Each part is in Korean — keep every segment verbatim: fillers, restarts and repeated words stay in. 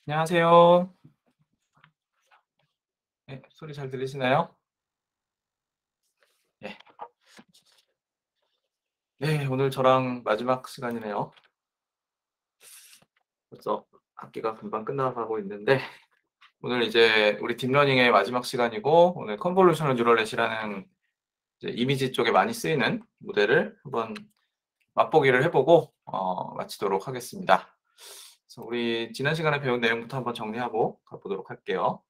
안녕하세요. 네, 소리 잘 들리시나요? 네. 네, 오늘 저랑 마지막 시간이네요. 벌써 학기가 금방 끝나가고 있는데 오늘 이제 우리 딥러닝의 마지막 시간이고 오늘 컨볼루셔널 뉴럴넷이라는 이제 이미지 쪽에 많이 쓰이는 모델을 한번 맛보기를 해보고 어, 마치도록 하겠습니다. 그래서 우리 지난 시간에 배운 내용부터 한번 정리하고 가보도록 할게요.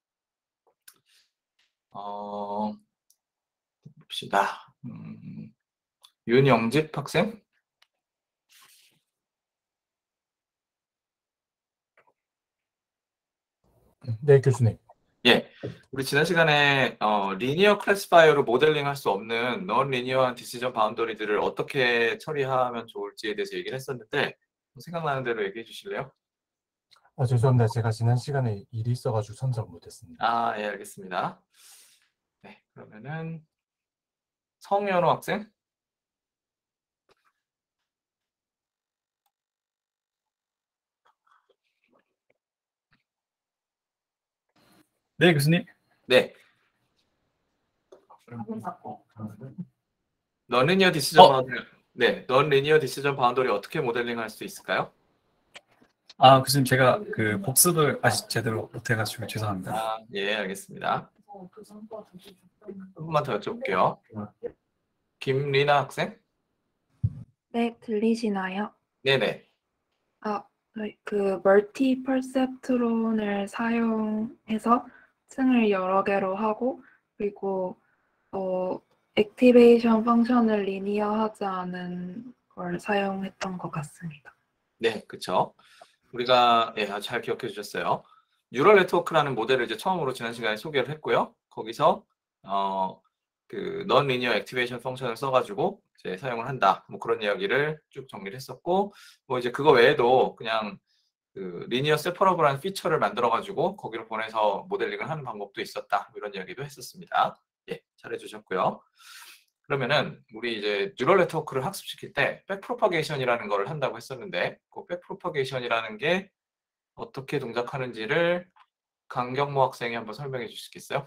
어, 봅시다. 음, 윤영집 학생? 네, 교수님. 예, 우리 지난 시간에 어, 리니어 클래시파이어로 모델링 할 수 없는 넌 리니어한 디시전 바운더리들을 어떻게 처리하면 좋을지에 대해서 얘기를 했었는데 생각나는 대로 얘기해 주실래요? 아, 죄송합니다. 제가 지난 시간에 일이 있어가지고 선정 못했습니다. 아, 예, 알겠습니다. 네, 그러면은 성현우 학생? 네, 교수님. 네. 넌 리니어 디시전 어. 바운더리, 네, 넌 리니어 디시전 바운더리 어떻게 모델링 할 수 있을까요? 아, 교수님, 제가 그 복습을 아직 제대로 못해가지고 죄송합니다. 아, 예, 알겠습니다. 한 번만 더 여쭤볼게요. 김리나 학생? 네, 들리시나요? 네네. 아, 네, 그 멀티 퍼셉트론을 사용해서 층을 여러 개로 하고 그리고 어, 액티베이션 펑션을 리니어하지 않은 걸 사용했던 것 같습니다. 네, 그렇죠. 우리가 예, 아주 잘 기억해 주셨어요. 뉴럴 네트워크라는 모델을 이제 처음으로 지난 시간에 소개를 했고요. 거기서 어, 그 non linear activation 펑션을 써가지고 이제 사용을 한다. 뭐 그런 이야기를 쭉 정리를 했었고, 뭐 이제 그거 외에도 그냥 그 리니어 세퍼러블한 피처를 만들어가지고 거기로 보내서 모델링을 하는 방법도 있었다. 뭐 이런 이야기도 했었습니다. 예, 잘해주셨고요. 그러면은 우리 이제 뉴럴 네트워크를 학습시킬 때 백프로파게이션이라는 걸 한다고 했었는데 그 백프로파게이션이라는 게 어떻게 동작하는지를 강경모 학생이 한번 설명해 주시겠어요?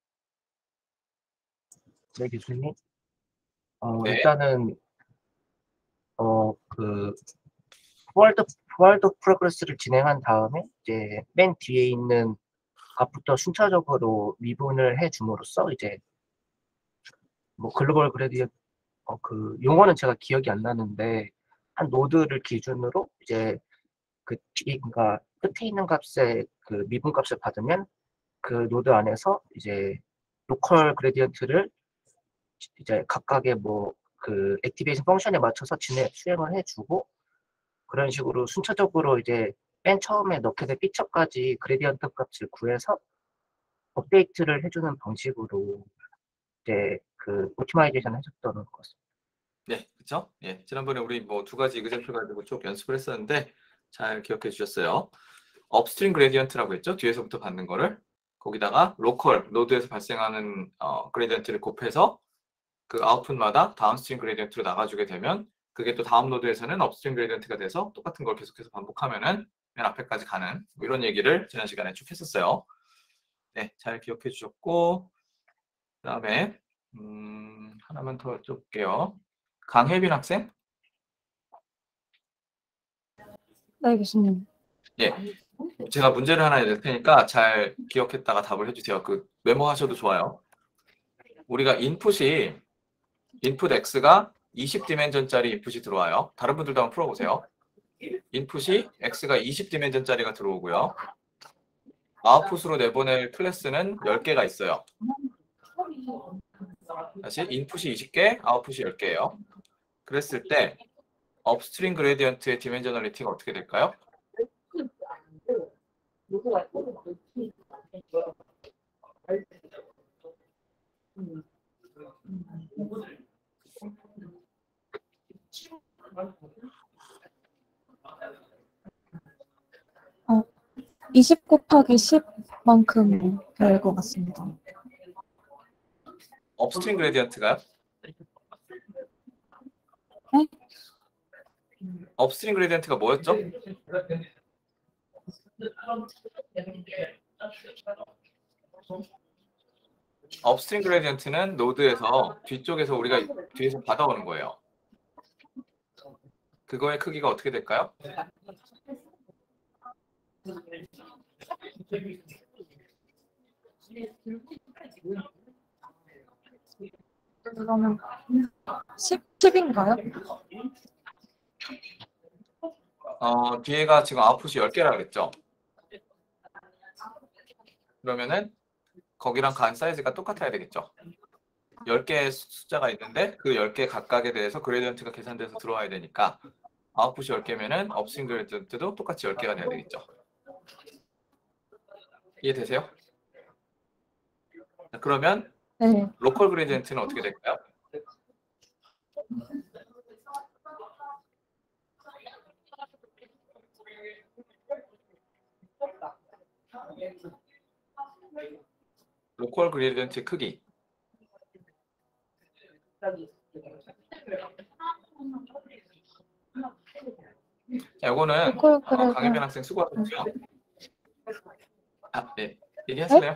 네, 교수님. 어, 네. 일단은 어, 그 포월드 포월드 프로그레스를 진행한 다음에 이제 맨 뒤에 있는 값부터 순차적으로 미분을 해 줌으로써 이제 뭐 글로벌 그래디언트 어, 그 용어는 제가 기억이 안 나는데 한 노드를 기준으로 이제 그 뒤, 그러니까 끝에 있는 값의 그 미분 값을 받으면 그 노드 안에서 이제 로컬 그레디언트를 이제 각각의 뭐 그 액티베이션 펑션에 맞춰서 진행 수행을 해주고 그런 식으로 순차적으로 이제 맨 처음에 넣게 된 피처까지 그레디언트 값을 구해서 업데이트를 해주는 방식으로 이제 그 오티마이제이션 해줬던 것 같습니다. 네, 그렇죠? 예, 지난번에 우리 뭐 두 가지 이그젬플 가지고 쭉 연습을 했었는데 잘 기억해 주셨어요. 업스트림 그레디언트라고 했죠? 뒤에서부터 받는 거를 거기다가 로컬 노드에서 발생하는 어, 그레디언트를 곱해서 그 아웃풋마다 다운스트림 그레디언트로 나가주게 되면 그게 또 다음 노드에서는 업스트림 그레디언트가 돼서 똑같은 걸 계속해서 반복하면은 맨 앞에까지 가는 뭐 이런 얘기를 지난 시간에 쭉 했었어요. 네, 잘 기억해 주셨고 그 다음에 음, 하나만 더 여쭤볼게요. 강혜빈 학생? 네, 교수님. 예, 제가 문제를 하나 낼 테니까 잘 기억했다가 답을 해주세요. 그 메모하셔도 좋아요. 우리가 인풋이 인풋 X가 이십 디멘전짜리 인풋이 들어와요. 다른 분들도 한번 풀어보세요. 인풋이 X가 이십 디멘전짜리가 들어오고요. 아웃풋으로 내보낼 클래스는 열 개가 있어요. 다시 인풋이 이십 개, 아웃풋이 열 개예요. 그랬을 때 업스트림 그레디언트의 디멘저널리티가 어떻게 될까요? 어, 이십 곱하기 십만큼 될 것 같습니다. 업스트림 그레디언트가요? 네? 업스트림 그레디언트가 뭐였죠? 업스트림 그레디언트는 노드에서 뒤쪽에서 우리가 뒤에서 받아오는 거예요. 그거의 크기가 어떻게 될까요? 그러면 십, 십인가요? 어, 뒤에가 지금 아웃풋이 열 개라 그랬죠? 그러면은 거기랑 간 사이즈가 똑같아야 되겠죠? 열 개의 숫자가 있는데 그 열 개 각각에 대해서 그레디언트가 계산돼서 들어와야 되니까 아웃풋이 열 개면은 업스트림 그레디언트도 똑같이 열 개가 돼야 되겠죠? 이해되세요? 자, 그러면 네. 로컬 그레디언트는 어떻게 될까요? 로컬 그레디언트 크기. 자, 요거는 로컬 어, 그레디언트. 강혜변 학생 수고하셨고요. 아, 네. 얘기하실래요?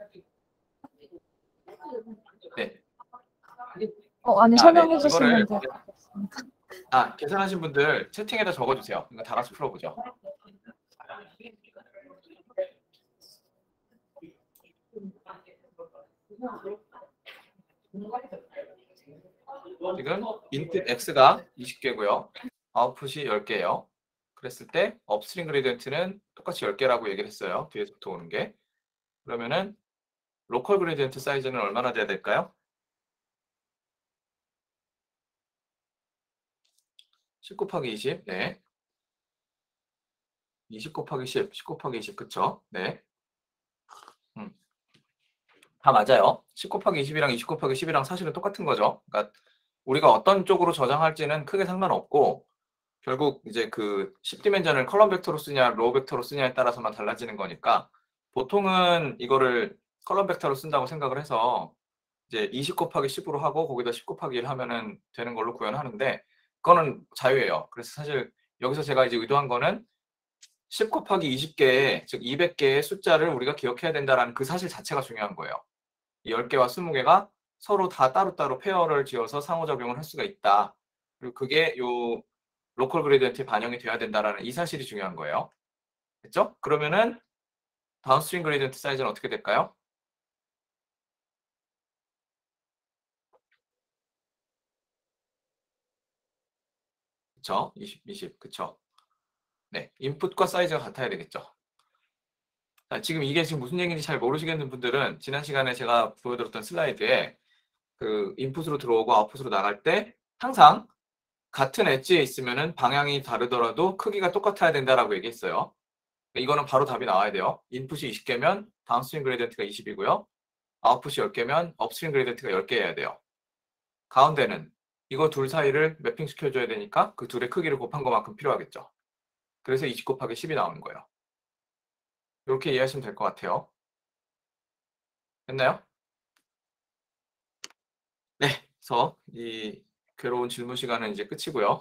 네. 어, 아니, 아, 설명해 네. 주시면 이거를- 될 것 같습니다. 아, 계산하신 분들 채팅에다 적어주세요. 이거 다 같이 풀어보죠. 지금 인풋 X가 이십 개고요. 아웃풋이 열 개예요. 그랬을 때 업스트림 그레디언트는 똑같이 열 개라고 얘기를 했어요. 뒤에서부터 오는 게. 그러면은 로컬 그레디언트 사이즈는 얼마나 돼야 될까요? 십 곱하기 이십. 네. 이십 곱하기 십, 십 곱하기 이십. 그쵸? 네. 음. 다 맞아요. 십 곱하기 이십이랑 이십 곱하기 십이랑 사실은 똑같은 거죠. 그러니까 우리가 어떤 쪽으로 저장할지는 크게 상관없고 결국 이제 그 십 디멘전을 컬럼 벡터로 쓰냐 로우 벡터로 쓰냐에 따라서만 달라지는 거니까 보통은 이거를 컬럼 벡터로 쓴다고 생각을 해서 이제 이십 곱하기 십으로 하고 거기다 십 곱하기 일 하면은 되는 걸로 구현하는데 그거는 자유예요. 그래서 사실 여기서 제가 이제 의도한 거는 십 곱하기 이십 개의 즉 이백 개의 숫자를 우리가 기억해야 된다라는 그 사실 자체가 중요한 거예요. 이 열 개와 스무 개가 서로 다 따로따로 페어를 지어서 상호작용을 할 수가 있다. 그리고 그게 요 로컬 그레디언트에 반영이 돼야 된다라는 이 사실이 중요한 거예요. 됐죠? 그러면은 다운스트림 그레디언트 사이즈는 어떻게 될까요? 그쵸? 이십, 이십. 그쵸? 네. 인풋과 사이즈가 같아야 되겠죠. 자, 지금 이게 지금 무슨 얘기인지 잘 모르시겠는 분들은 지난 시간에 제가 보여드렸던 슬라이드에 그 인풋으로 들어오고 아웃풋으로 나갈 때 항상 같은 엣지에 있으면은 방향이 다르더라도 크기가 똑같아야 된다라고 얘기했어요. 이거는 바로 답이 나와야 돼요. 인풋이 이십 개면 다운스트림 그레디언트가 이십이고요. 아웃풋이 열 개면 업스트림 그레디언트가 열 개여야 돼요. 가운데는 이거 둘 사이를 매핑 시켜줘야 되니까 그 둘의 크기를 곱한 것만큼 필요하겠죠. 그래서 이십 곱하기 십이 나오는 거예요. 이렇게 이해하시면 될 것 같아요. 됐나요? 네, 그래서 이 괴로운 질문 시간은 이제 끝이고요.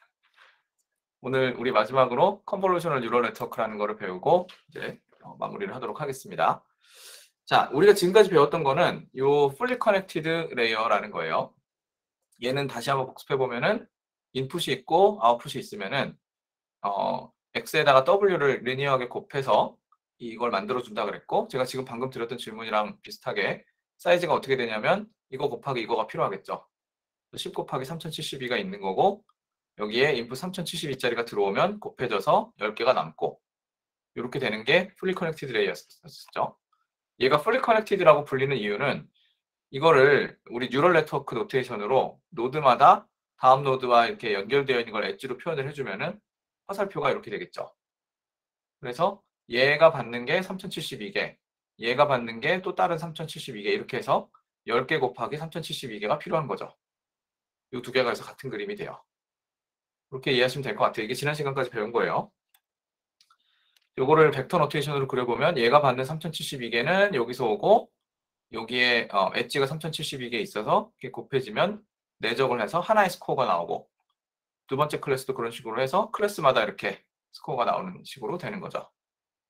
오늘 우리 마지막으로 컨볼루셔널 뉴럴 네트워크라는 거를 배우고 이제 어, 마무리를 하도록 하겠습니다. 자, 우리가 지금까지 배웠던 거는 요 fully connected layer라는 거예요. 얘는 다시 한번 복습해 보면은 인풋이 있고 아웃풋이 있으면은 어, X에다가 W를 리니어하게 곱해서 이걸 만들어 준다 그랬고 제가 지금 방금 드렸던 질문이랑 비슷하게 사이즈가 어떻게 되냐면 이거 곱하기 이거가 필요하겠죠. 십 곱하기 삼천칠십이가 있는 거고 여기에 인풋 삼천칠십이짜리가 들어오면 곱해져서 열 개가 남고 이렇게 되는 게 fully connected layer였었죠. 얘가 fully connected라고 불리는 이유는 이거를 우리 뉴럴 네트워크 노테이션으로 노드마다 다음 노드와 이렇게 연결되어 있는 걸 엣지로 표현을 해주면은 화살표가 이렇게 되겠죠. 그래서 얘가 받는 게 삼천칠십이 개, 얘가 받는 게 또 다른 삼천칠십이 개 이렇게 해서 열 개 곱하기 삼천칠십이 개가 필요한 거죠. 이 두 개가 해서 같은 그림이 돼요. 그렇게 이해하시면 될 것 같아요. 이게 지난 시간까지 배운 거예요. 요거를 벡터 노테이션으로 그려보면 얘가 받는 삼천칠십이 개는 여기서 오고 여기에 어, 엣지가 삼천칠십이 개 있어서 이렇게 곱해지면 내적을 해서 하나의 스코어가 나오고 두 번째 클래스도 그런 식으로 해서 클래스마다 이렇게 스코어가 나오는 식으로 되는 거죠.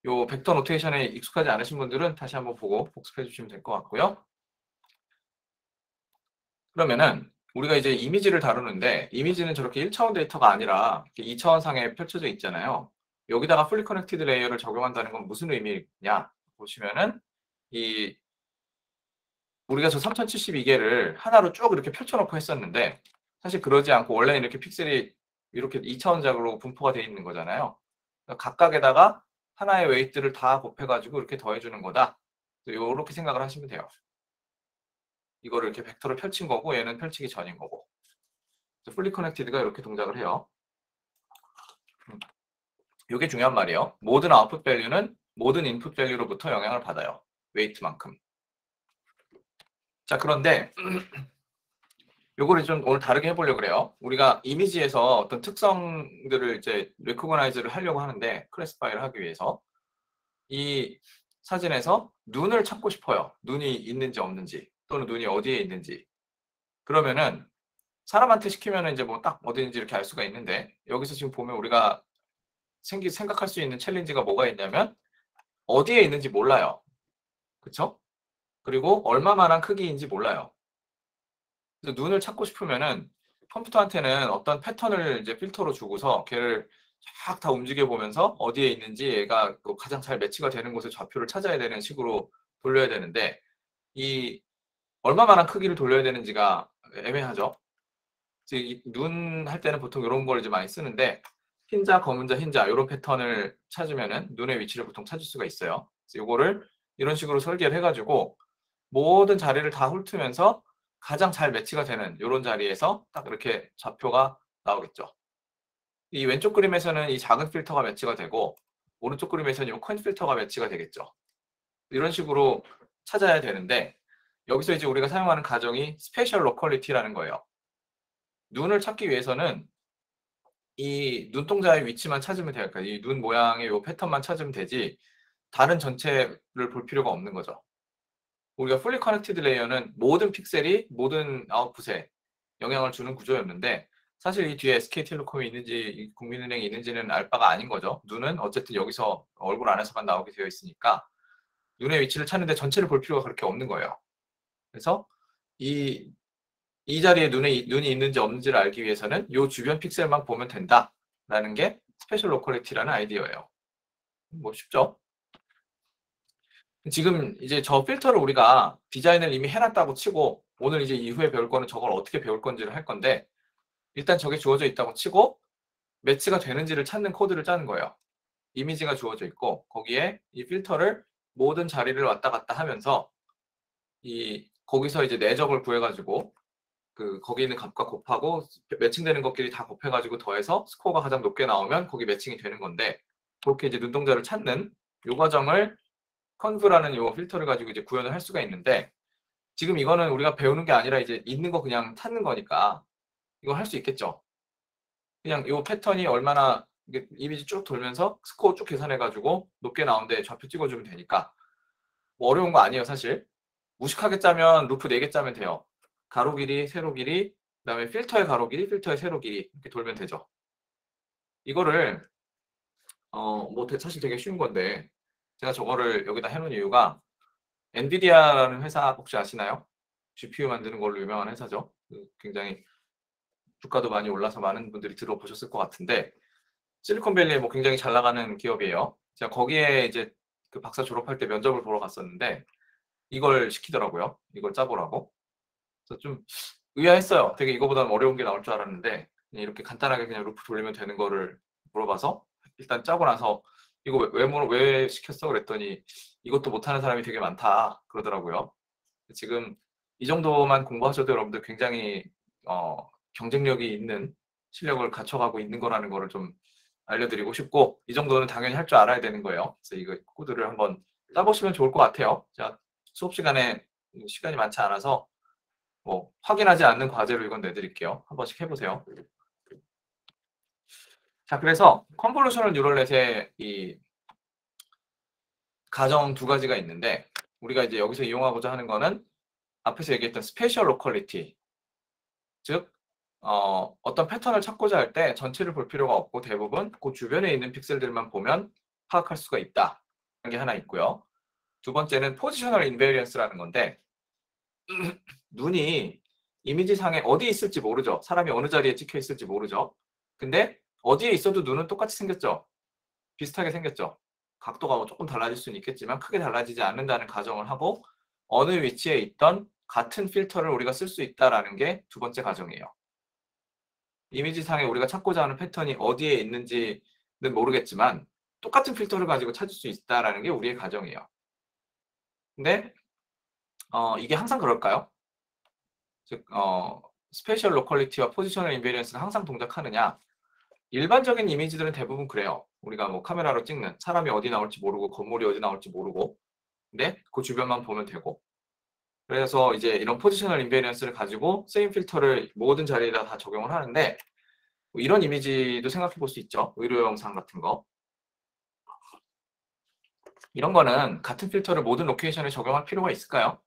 요 벡터 노테이션에 익숙하지 않으신 분들은 다시 한번 보고 복습해 주시면 될 것 같고요. 그러면은 우리가 이제 이미지를 다루는데 이미지는 저렇게 일 차원 데이터가 아니라 이 차원상에 펼쳐져 있잖아요. 여기다가 풀리 커넥티드 레이어를 적용한다는 건 무슨 의미냐 보시면은 이 우리가 저 삼천칠십이 개를 하나로 쭉 이렇게 펼쳐놓고 했었는데 사실 그러지 않고 원래는 이렇게 픽셀이 이렇게 이 차원작으로 분포가 되어 있는 거잖아요. 그러니까 각각에다가 하나의 웨이트를 다 곱해가지고 이렇게 더해주는 거다. 이렇게 생각을 하시면 돼요. 이거를 이렇게 벡터를 펼친 거고 얘는 펼치기 전인 거고. 풀리 커넥티드가 이렇게 동작을 해요. 이게 중요한 말이에요. 모든 아웃풋 밸류는 모든 인풋 밸류로부터 영향을 받아요. 웨이트만큼. 자, 그런데 요거를 좀 오늘 다르게 해보려고 그래요. 우리가 이미지에서 어떤 특성들을 이제 레코그나이즈를 하려고 하는데 클래시파이를 하기 위해서 이 사진에서 눈을 찾고 싶어요. 눈이 있는지 없는지 또는 눈이 어디에 있는지. 그러면은 사람한테 시키면은 이제 뭐 딱 어디인지 이렇게 알 수가 있는데 여기서 지금 보면 우리가 생기 생각할 수 있는 챌린지가 뭐가 있냐면 어디에 있는지 몰라요. 그렇죠? 그리고 얼마만한 크기인지 몰라요. 그래서 눈을 찾고 싶으면은 컴퓨터한테는 어떤 패턴을 이제 필터로 주고서 걔를 쫙 다 움직여 보면서 어디에 있는지 얘가 가장 잘 매치가 되는 곳의 좌표를 찾아야 되는 식으로 돌려야 되는데 이 얼마만한 크기를 돌려야 되는지가 애매하죠. 눈 할 때는 보통 이런 걸 이제 많이 쓰는데 흰자, 검은자, 흰자 이런 패턴을 찾으면은 눈의 위치를 보통 찾을 수가 있어요. 그래서 이거를 이런 식으로 설계를 해가지고 모든 자리를 다 훑으면서 가장 잘 매치가 되는 이런 자리에서 딱 이렇게 좌표가 나오겠죠. 이 왼쪽 그림에서는 이 작은 필터가 매치가 되고 오른쪽 그림에서는 이 큰 필터가 매치가 되겠죠. 이런 식으로 찾아야 되는데 여기서 이제 우리가 사용하는 가정이 스페셜 로컬리티라는 거예요. 눈을 찾기 위해서는 이 눈동자의 위치만 찾으면 돼요. 그러니까 이 눈 모양의 이 패턴만 찾으면 되지 다른 전체를 볼 필요가 없는 거죠. 우리가 풀리 커넥티드 레이어는 모든 픽셀이 모든 아웃풋에 영향을 주는 구조였는데 사실 이 뒤에 에스케이텔레콤이 있는지 국민은행이 있는지는 알 바가 아닌 거죠. 눈은 어쨌든 여기서 얼굴 안에서만 나오게 되어 있으니까 눈의 위치를 찾는데 전체를 볼 필요가 그렇게 없는 거예요. 그래서 이, 이 자리에 눈에, 눈이 있는지 없는지를 알기 위해서는 이 주변 픽셀만 보면 된다라는 게 스페셜 로컬리티라는 아이디어예요. 뭐 쉽죠? 지금 이제 저 필터를 우리가 디자인을 이미 해놨다고 치고 오늘 이제 이후에 배울 거는 저걸 어떻게 배울 건지를 할 건데 일단 저게 주어져 있다고 치고 매치가 되는지를 찾는 코드를 짜는 거예요. 이미지가 주어져 있고 거기에 이 필터를 모든 자리를 왔다 갔다 하면서 이 거기서 이제 내적을 구해가지고 그 거기 있는 값과 곱하고 매칭되는 것끼리 다 곱해가지고 더해서 스코어가 가장 높게 나오면 거기 매칭이 되는 건데 그렇게 이제 눈동자를 찾는 이 과정을 컨브라는 이 필터를 가지고 이제 구현을 할 수가 있는데 지금 이거는 우리가 배우는 게 아니라 이제 있는 거 그냥 찾는 거니까 이걸 할 수 있겠죠. 그냥 이 패턴이 얼마나 이미지 쭉 돌면서 스코어 쭉 계산해가지고 높게 나오는데 좌표 찍어주면 되니까 뭐 어려운 거 아니에요 사실. 무식하게 짜면 루프 네 개 짜면 돼요. 가로 길이, 세로 길이, 그 다음에 필터의 가로 길이, 필터의 세로 길이 이렇게 돌면 되죠. 이거를 어 뭐 사실 되게 쉬운 건데 제가 저거를 여기다 해놓은 이유가 엔비디아라는 회사 혹시 아시나요? 지피유 만드는 걸로 유명한 회사죠. 굉장히 주가도 많이 올라서 많은 분들이 들어보셨을 것 같은데 실리콘밸리에 뭐 굉장히 잘 나가는 기업이에요. 제가 거기에 이제 그 박사 졸업할 때 면접을 보러 갔었는데 이걸 시키더라고요. 이걸 짜보라고. 그래서 좀 의아했어요. 되게 이거보다는 어려운 게 나올 줄 알았는데 그냥 이렇게 간단하게 그냥 루프 돌리면 되는 거를 물어봐서 일단 짜고 나서 이거 왜, 왜, 왜 시켰어? 그랬더니 이것도 못하는 사람이 되게 많다 그러더라고요. 지금 이 정도만 공부하셔도 여러분들 굉장히 어, 경쟁력이 있는 실력을 갖춰가고 있는 거라는 거를 좀 알려드리고 싶고 이 정도는 당연히 할 줄 알아야 되는 거예요. 그래서 이거 코드를 한번 짜보시면 좋을 것 같아요. 자, 수업 시간에 시간이 많지 않아서 뭐 확인하지 않는 과제로 이건 내드릴게요. 한 번씩 해보세요. 자, 그래서 컨볼루셔널 뉴럴넷의 이 가정 두 가지가 있는데 우리가 이제 여기서 이용하고자 하는 거는 앞에서 얘기했던 스페셜 로컬리티, 즉 어, 어떤 패턴을 찾고자 할 때 전체를 볼 필요가 없고 대부분 그 주변에 있는 픽셀들만 보면 파악할 수가 있다. 게 하나 있고요. 두 번째는 포지셔널 인베리언스라는 건데 눈이 이미지상에 어디에 있을지 모르죠. 사람이 어느 자리에 찍혀 있을지 모르죠. 근데 어디에 있어도 눈은 똑같이 생겼죠. 비슷하게 생겼죠. 각도가 뭐 조금 달라질 수는 있겠지만 크게 달라지지 않는다는 가정을 하고 어느 위치에 있던 같은 필터를 우리가 쓸 수 있다는 게 두 번째 가정이에요. 이미지상에 우리가 찾고자 하는 패턴이 어디에 있는지는 모르겠지만 똑같은 필터를 가지고 찾을 수 있다는 게 우리의 가정이에요. 근데 어, 이게 항상 그럴까요? 즉, 어, 스페셜 로컬리티와 포지셔널 인베리언스가 항상 동작하느냐? 일반적인 이미지들은 대부분 그래요. 우리가 뭐 카메라로 찍는 사람이 어디 나올지 모르고 건물이 어디 나올지 모르고 근데 그 주변만 보면 되고 그래서 이제 이런 포지셔널 인베리언스를 가지고 세임 필터를 모든 자리에다 다 적용을 하는데 뭐 이런 이미지도 생각해 볼 수 있죠. 의료 영상 같은 거. 이런 거는 같은 필터를 모든 로케이션에 적용할 필요가 있을까요?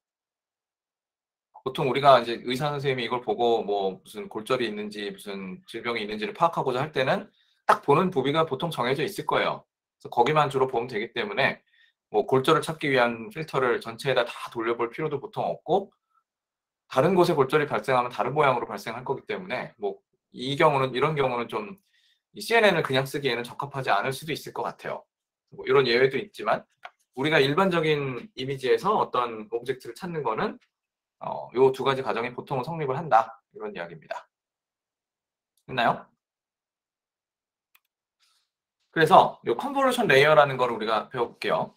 보통 우리가 이제 의사 선생님이 이걸 보고 뭐 무슨 골절이 있는지 무슨 질병이 있는지를 파악하고자 할 때는 딱 보는 부위가 보통 정해져 있을 거예요. 그래서 거기만 주로 보면 되기 때문에 뭐 골절을 찾기 위한 필터를 전체에다 다 돌려볼 필요도 보통 없고 다른 곳에 골절이 발생하면 다른 모양으로 발생할 거기 때문에 뭐 이 경우는 이런 경우는 좀 씨엔엔을 그냥 쓰기에는 적합하지 않을 수도 있을 것 같아요. 뭐 이런 예외도 있지만 우리가 일반적인 이미지에서 어떤 오브젝트를 찾는 거는 어, 요 두 가지 가정이 보통은 성립을 한다. 이런 이야기입니다. 됐나요? 그래서 요 컨볼루션 레이어라는 걸 우리가 배워볼게요.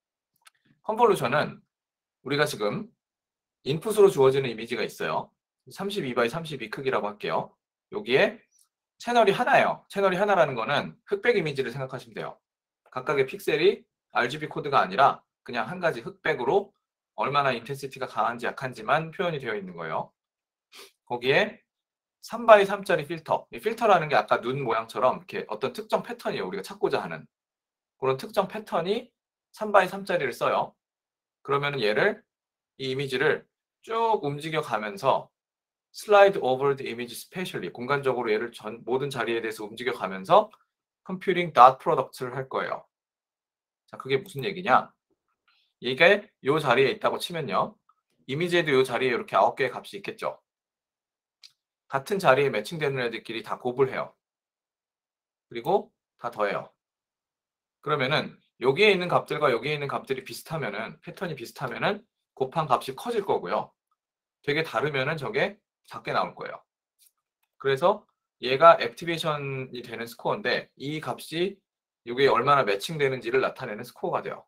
컨볼루션은 우리가 지금 인풋으로 주어지는 이미지가 있어요. 삼십이 바이 삼십이 크기라고 할게요. 여기에 채널이 하나예요. 채널이 하나라는 거는 흑백 이미지를 생각하시면 돼요. 각각의 픽셀이 알지비 코드가 아니라 그냥 한 가지 흑백으로 얼마나 인텐시티가 강한지 약한지만 표현이 되어 있는 거예요. 거기에 삼 바이 삼짜리 필터. 이 필터라는 게 아까 눈 모양처럼 이렇게 어떤 특정 패턴이에요. 우리가 찾고자 하는. 그런 특정 패턴이 삼 바이 삼짜리를 써요. 그러면 얘를, 이 이미지를 쭉 움직여 가면서 slide over the image spatially. 공간적으로 얘를 전, 모든 자리에 대해서 움직여 가면서 computing dot product를 할 거예요. 자, 그게 무슨 얘기냐? 이게 이 자리에 있다고 치면요. 이미지에도 이 자리에 이렇게 아홉 개의 값이 있겠죠. 같은 자리에 매칭되는 애들끼리 다 곱을 해요. 그리고 다 더해요. 그러면은 여기에 있는 값들과 여기에 있는 값들이 비슷하면은 패턴이 비슷하면은 곱한 값이 커질 거고요. 되게 다르면은 저게 작게 나올 거예요. 그래서 얘가 액티베이션이 되는 스코어인데 이 값이 이게 얼마나 매칭되는지를 나타내는 스코어가 돼요.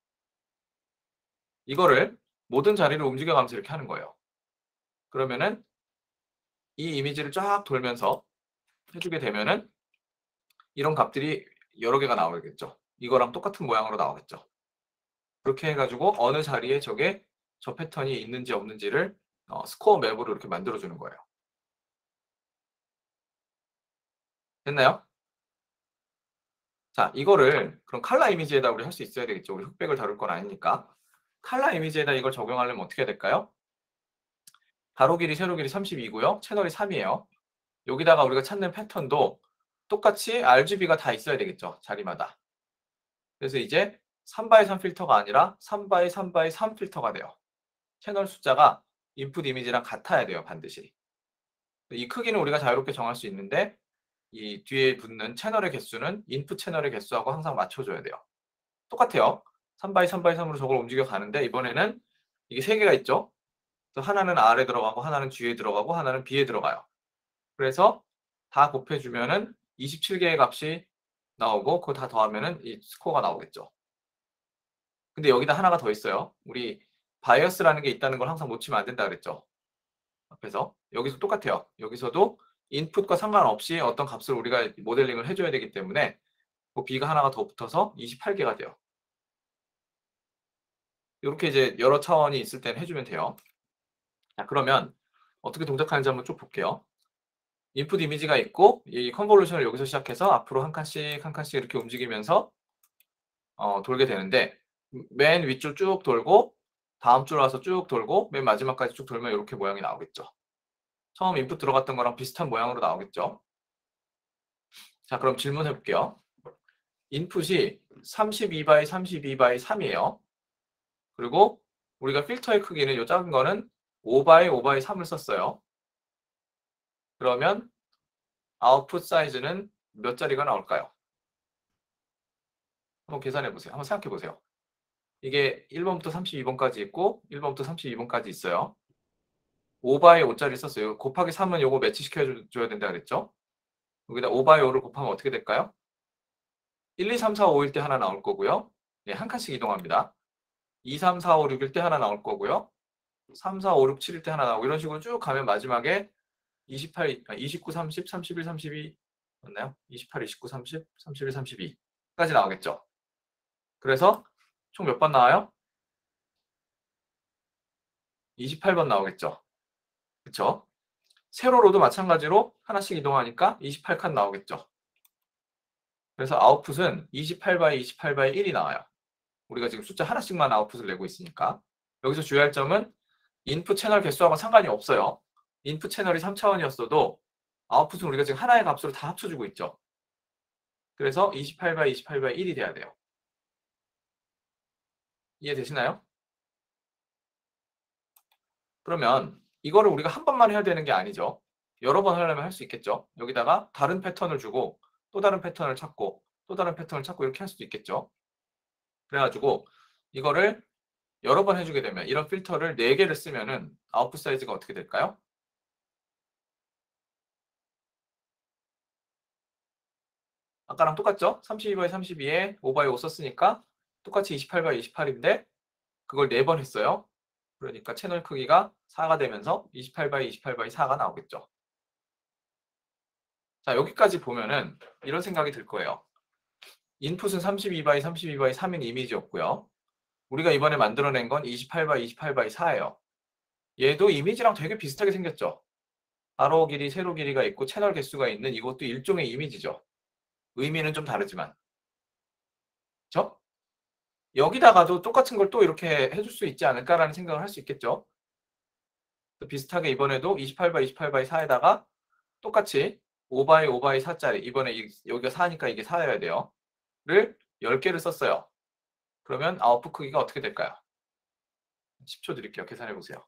이거를 모든 자리를 움직여가면서 이렇게 하는 거예요. 그러면은 이 이미지를 쫙 돌면서 해주게 되면은 이런 값들이 여러 개가 나오겠죠. 이거랑 똑같은 모양으로 나오겠죠. 그렇게 해가지고 어느 자리에 저게 저 패턴이 있는지 없는지를 어, 스코어 맵으로 이렇게 만들어주는 거예요. 됐나요? 자, 이거를 그럼 칼라 이미지에다 우리 할 수 있어야 되겠죠. 우리 흑백을 다룰 건 아니니까. 칼라 이미지에다 이걸 적용하려면 어떻게 해야 될까요? 가로 길이, 세로 길이 삼십이고요. 채널이 삼이에요. 여기다가 우리가 찾는 패턴도 똑같이 알지비가 다 있어야 되겠죠. 자리마다. 그래서 이제 삼 바이 삼 필터가 아니라 삼 바이 삼 바이 삼 필터가 돼요. 채널 숫자가 인풋 이미지랑 같아야 돼요. 반드시. 이 크기는 우리가 자유롭게 정할 수 있는데 이 뒤에 붙는 채널의 개수는 인풋 채널의 개수하고 항상 맞춰줘야 돼요. 똑같아요. 삼 바이 삼 바이 삼으로 저걸 움직여 가는데 이번에는 이게 세 개가 있죠. 그래서 하나는 R에 들어가고 하나는 G에 들어가고 하나는 B에 들어가요. 그래서 다 곱해주면은 이십칠 개의 값이 나오고 그거 다 더하면은 이 스코어가 나오겠죠. 근데 여기다 하나가 더 있어요. 우리 바이어스라는 게 있다는 걸 항상 놓치면 안 된다 그랬죠. 앞에서 여기서 똑같아요. 여기서도 인풋과 상관없이 어떤 값을 우리가 모델링을 해줘야 되기 때문에 그 B가 하나가 더 붙어서 이십팔 개가 돼요. 이렇게 이제 여러 차원이 있을 때는 해주면 돼요. 자, 그러면 어떻게 동작하는지 한번 쭉 볼게요. 인풋 이미지가 있고 이 컨볼루션을 여기서 시작해서 앞으로 한 칸씩 한 칸씩 이렇게 움직이면서 어, 돌게 되는데 맨 윗줄 쭉 돌고 다음 줄 와서 쭉 돌고 맨 마지막까지 쭉 돌면 이렇게 모양이 나오겠죠. 처음 인풋 들어갔던 거랑 비슷한 모양으로 나오겠죠. 자, 그럼 질문해 볼게요. 인풋이 삼십이 바이 삼십이 바이 삼이에요. 그리고 우리가 필터의 크기는 이 작은 거는 오 바이 오 바이 삼을 썼어요. 그러면 아웃풋 사이즈는 몇 자리가 나올까요? 한번 계산해 보세요. 한번 생각해 보세요. 이게 일 번부터 삼십이 번까지 있고 일 번부터 삼십이 번까지 있어요. 오 바이 오짜리 썼어요. 곱하기 삼은 요거 매치시켜 줘야 된다 그랬죠? 여기다 오 바이 오를 곱하면 어떻게 될까요? 일, 이, 삼, 사, 오일 때 하나 나올 거고요. 네, 한 칸씩 이동합니다. 이, 삼, 사, 오, 육일 때 하나 나올 거고요. 삼, 사, 오, 육, 칠일 때 하나 나오고 이런 식으로 쭉 가면 마지막에 이십팔, 이십구, 삼십, 삼십일, 삼십이 맞나요? 이십팔, 이십구, 삼십, 삼십일, 삼십이까지 나오겠죠. 그래서 총 몇 번 나와요? 이십팔 번 나오겠죠. 그쵸? 세로로도 마찬가지로 하나씩 이동하니까 이십팔 칸 나오겠죠. 그래서 아웃풋은 이십팔 바이 이십팔 바이 일이 나와요. 우리가 지금 숫자 하나씩만 아웃풋을 내고 있으니까. 여기서 주의할 점은 인풋 채널 개수하고는 상관이 없어요. 인풋 채널이 삼 차원이었어도 아웃풋은 우리가 지금 하나의 값으로 다 합쳐주고 있죠. 그래서 이십팔 바이 이십팔 바이 일이 돼야 돼요. 이해되시나요? 그러면 이거를 우리가 한 번만 해야 되는 게 아니죠. 여러 번 하려면 할 수 있겠죠. 여기다가 다른 패턴을 주고 또 다른 패턴을 찾고 또 다른 패턴을 찾고 이렇게 할 수도 있겠죠. 그래가지고 이거를 여러 번 해주게 되면 이런 필터를 네 개를 쓰면은 아웃풋 사이즈가 어떻게 될까요? 아까랑 똑같죠? 삼십이 바이 삼십이에 오 바이 오 썼으니까 똑같이 이십팔 바이 이십팔인데 그걸 네 번 했어요. 그러니까 채널 크기가 사가 되면서 이십팔 바이 이십팔 바이 사가 나오겠죠. 자, 여기까지 보면은 이런 생각이 들 거예요. 인풋은 삼십이 바이 삼십이 바이 삼인 이미지였고요. 우리가 이번에 만들어낸 건 이십팔 바이 이십팔 바이 사예요. 얘도 이미지랑 되게 비슷하게 생겼죠. 가로 길이, 세로 길이가 있고 채널 개수가 있는 이것도 일종의 이미지죠. 의미는 좀 다르지만. 그렇죠? 여기다가도 똑같은 걸 또 이렇게 해줄 수 있지 않을까라는 생각을 할 수 있겠죠. 비슷하게 이번에도 이십팔 바이 이십팔 바이 사에다가 똑같이 오 바이 오 바이 사짜리, 이번에 이, 여기가 사니까 이게 사여야 돼요. 를 열 개를 썼어요. 그러면 아웃풋 크기가 어떻게 될까요? 십 초 드릴게요. 계산해 보세요.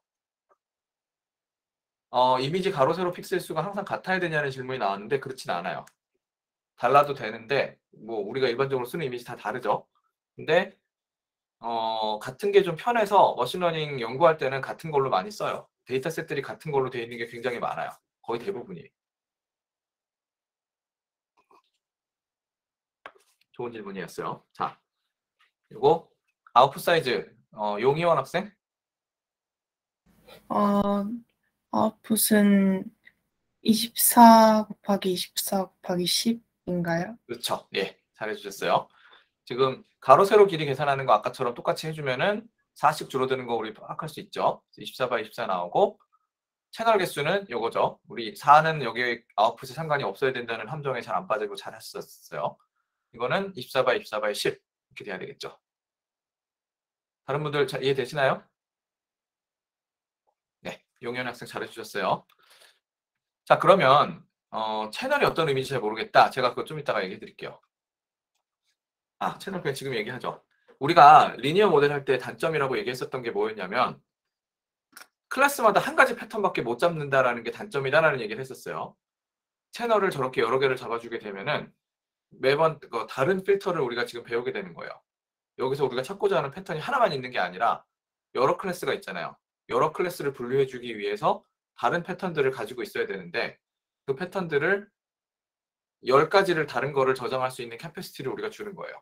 어, 이미지 가로 세로 픽셀 수가 항상 같아야 되냐는 질문이 나왔는데 그렇진 않아요. 달라도 되는데 뭐 우리가 일반적으로 쓰는 이미지 다 다르죠. 근데 어, 같은 게 좀 편해서 머신러닝 연구할 때는 같은 걸로 많이 써요. 데이터셋들이 같은 걸로 되어 있는 게 굉장히 많아요. 거의 대부분이. 좋은 질문이었어요. 자, 그리고 아웃풋 사이즈 어, 용희원 학생? 어, 아웃풋은 이십사 곱하기 이십사 곱하기 십인가요? 그렇죠. 예, 잘해주셨어요. 지금 가로 세로 길이 계산하는 거 아까처럼 똑같이 해주면은 사씩 줄어드는 거 우리 파악할 수 있죠. 이십사 바이 이십사 나오고 채널 개수는 요거죠. 우리 사는 여기 아웃풋에 상관이 없어야 된다는 함정에 잘 안 빠지고 잘 했었어요. 이거는 이십사 바이 이십사 바이 십 이렇게 돼야 되겠죠. 다른 분들 잘 이해되시나요? 네, 용현 학생 잘해주셨어요. 자, 그러면 어, 채널이 어떤 의미인지 잘 모르겠다. 제가 그거 좀 이따가 얘기해 드릴게요. 아, 채널 그냥 지금 얘기하죠. 우리가 리니어 모델 할 때 단점이라고 얘기했었던 게 뭐였냐면 클래스마다 한 가지 패턴밖에 못 잡는다라는 게 단점이다라는 얘기를 했었어요. 채널을 저렇게 여러 개를 잡아주게 되면은 매번 그 다른 필터를 우리가 지금 배우게 되는 거예요. 여기서 우리가 찾고자 하는 패턴이 하나만 있는 게 아니라 여러 클래스가 있잖아요. 여러 클래스를 분류해주기 위해서 다른 패턴들을 가지고 있어야 되는데 그 패턴들을 열 가지를 다른 거를 저장할 수 있는 캐패시티를 우리가 주는 거예요.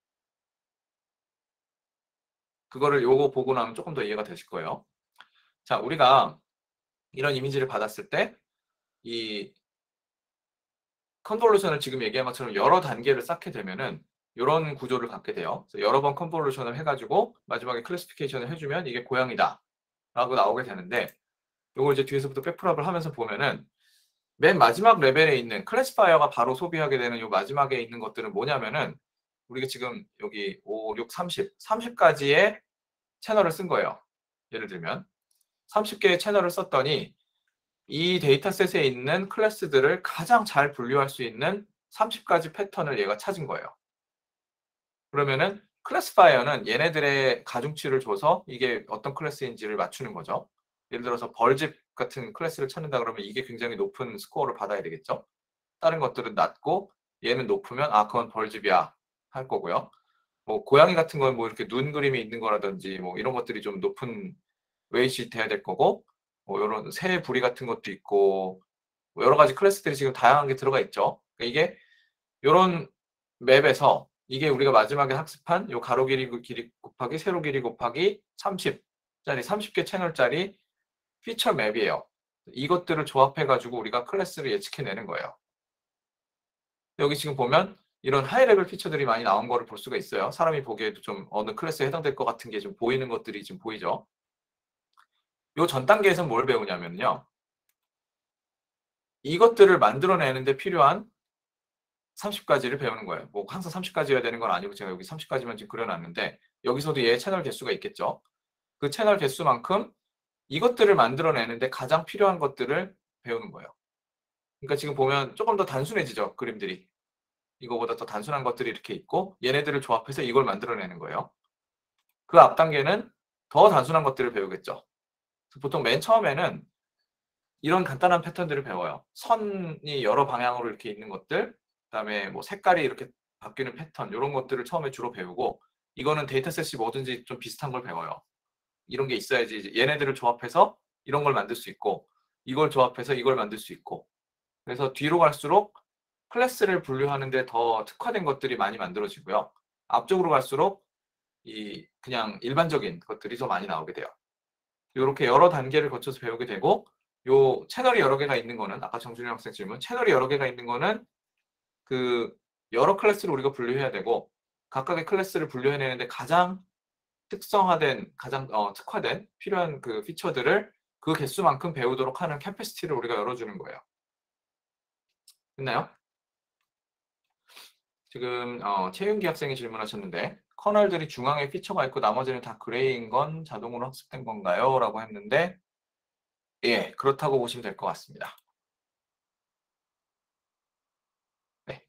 그거를 요거 보고 나면 조금 더 이해가 되실 거예요. 자, 우리가 이런 이미지를 받았을 때 이 컨볼루션을 지금 얘기한 것처럼 여러 단계를 쌓게 되면은 이런 구조를 갖게 돼요. 그래서 여러 번 컨볼루션을 해가지고 마지막에 클래시피케이션을 해주면 이게 고양이다 라고 나오게 되는데 요걸 이제 뒤에서부터 백프랍을 하면서 보면은 맨 마지막 레벨에 있는 클래시파이어가 바로 소비하게 되는 요 마지막에 있는 것들은 뭐냐면은 우리가 지금 여기 오, 육, 삼십, 삼십 가지의 채널을 쓴 거예요. 예를 들면 삼십 개의 채널을 썼더니 이 데이터셋에 있는 클래스들을 가장 잘 분류할 수 있는 삼십 가지 패턴을 얘가 찾은 거예요. 그러면은 클래시파이어는 얘네들의 가중치를 줘서 이게 어떤 클래스인지를 맞추는 거죠. 예를 들어서 벌집 같은 클래스를 찾는다 그러면 이게 굉장히 높은 스코어를 받아야 되겠죠. 다른 것들은 낮고 얘는 높으면 아 그건 벌집이야 할 거고요. 뭐 고양이 같은 건 뭐 이렇게 눈 그림이 있는 거라든지 뭐 이런 것들이 좀 높은 웨이트이 돼야 될 거고 뭐 이런 새 부리 같은 것도 있고 뭐 여러 가지 클래스들이 지금 다양한 게 들어가 있죠. 그러니까 이게 이런 맵에서 이게 우리가 마지막에 학습한 요 가로 길이 길이 곱하기 세로 길이 곱하기 삼십짜리 삼십 개 채널짜리 피처 맵이에요. 이것들을 조합해 가지고 우리가 클래스를 예측해내는 거예요. 여기 지금 보면 이런 하이 레벨 피처들이 많이 나온 거를 볼 수가 있어요. 사람이 보기에도 좀 어느 클래스에 해당될 것 같은 게 좀 보이는 것들이 지금 보이죠. 요 전 단계에서 뭘 배우냐면요. 이것들을 만들어내는데 필요한 삼십 가지를 배우는 거예요. 뭐 항상 삼십 가지여야 되는 건 아니고 제가 여기 삼십 가지만 지금 그려놨는데 여기서도 얘 채널 개수가 있겠죠. 그 채널 개수만큼 이것들을 만들어내는데 가장 필요한 것들을 배우는 거예요. 그러니까 지금 보면 조금 더 단순해지죠. 그림들이. 이거보다 더 단순한 것들이 이렇게 있고 얘네들을 조합해서 이걸 만들어내는 거예요. 그 앞 단계는 더 단순한 것들을 배우겠죠. 보통 맨 처음에는 이런 간단한 패턴들을 배워요. 선이 여러 방향으로 이렇게 있는 것들, 그다음에 뭐 색깔이 이렇게 바뀌는 패턴 이런 것들을 처음에 주로 배우고 이거는 데이터셋이 뭐든지 좀 비슷한 걸 배워요. 이런 게 있어야지 이제 얘네들을 조합해서 이런 걸 만들 수 있고 이걸 조합해서 이걸 만들 수 있고 그래서 뒤로 갈수록 클래스를 분류하는데 더 특화된 것들이 많이 만들어지고요. 앞쪽으로 갈수록 이 그냥 일반적인 것들이 더 많이 나오게 돼요. 이렇게 여러 단계를 거쳐서 배우게 되고 요 채널이 여러 개가 있는 거는 아까 정준희 학생 질문 채널이 여러 개가 있는 거는 그 여러 클래스를 우리가 분류해야 되고 각각의 클래스를 분류해내는데 가장 특성화된 가장 어, 특화된 필요한 그 피처들을 그 개수만큼 배우도록 하는 캐패시티를 우리가 열어주는 거예요. 됐나요? 지금 어, 최윤기 학생이 질문하셨는데 커널들이 중앙에 피처가 있고 나머지는 다 그레이인 건 자동으로 학습된 건가요? 라고 했는데 예, 그렇다고 보시면 될 것 같습니다. 네.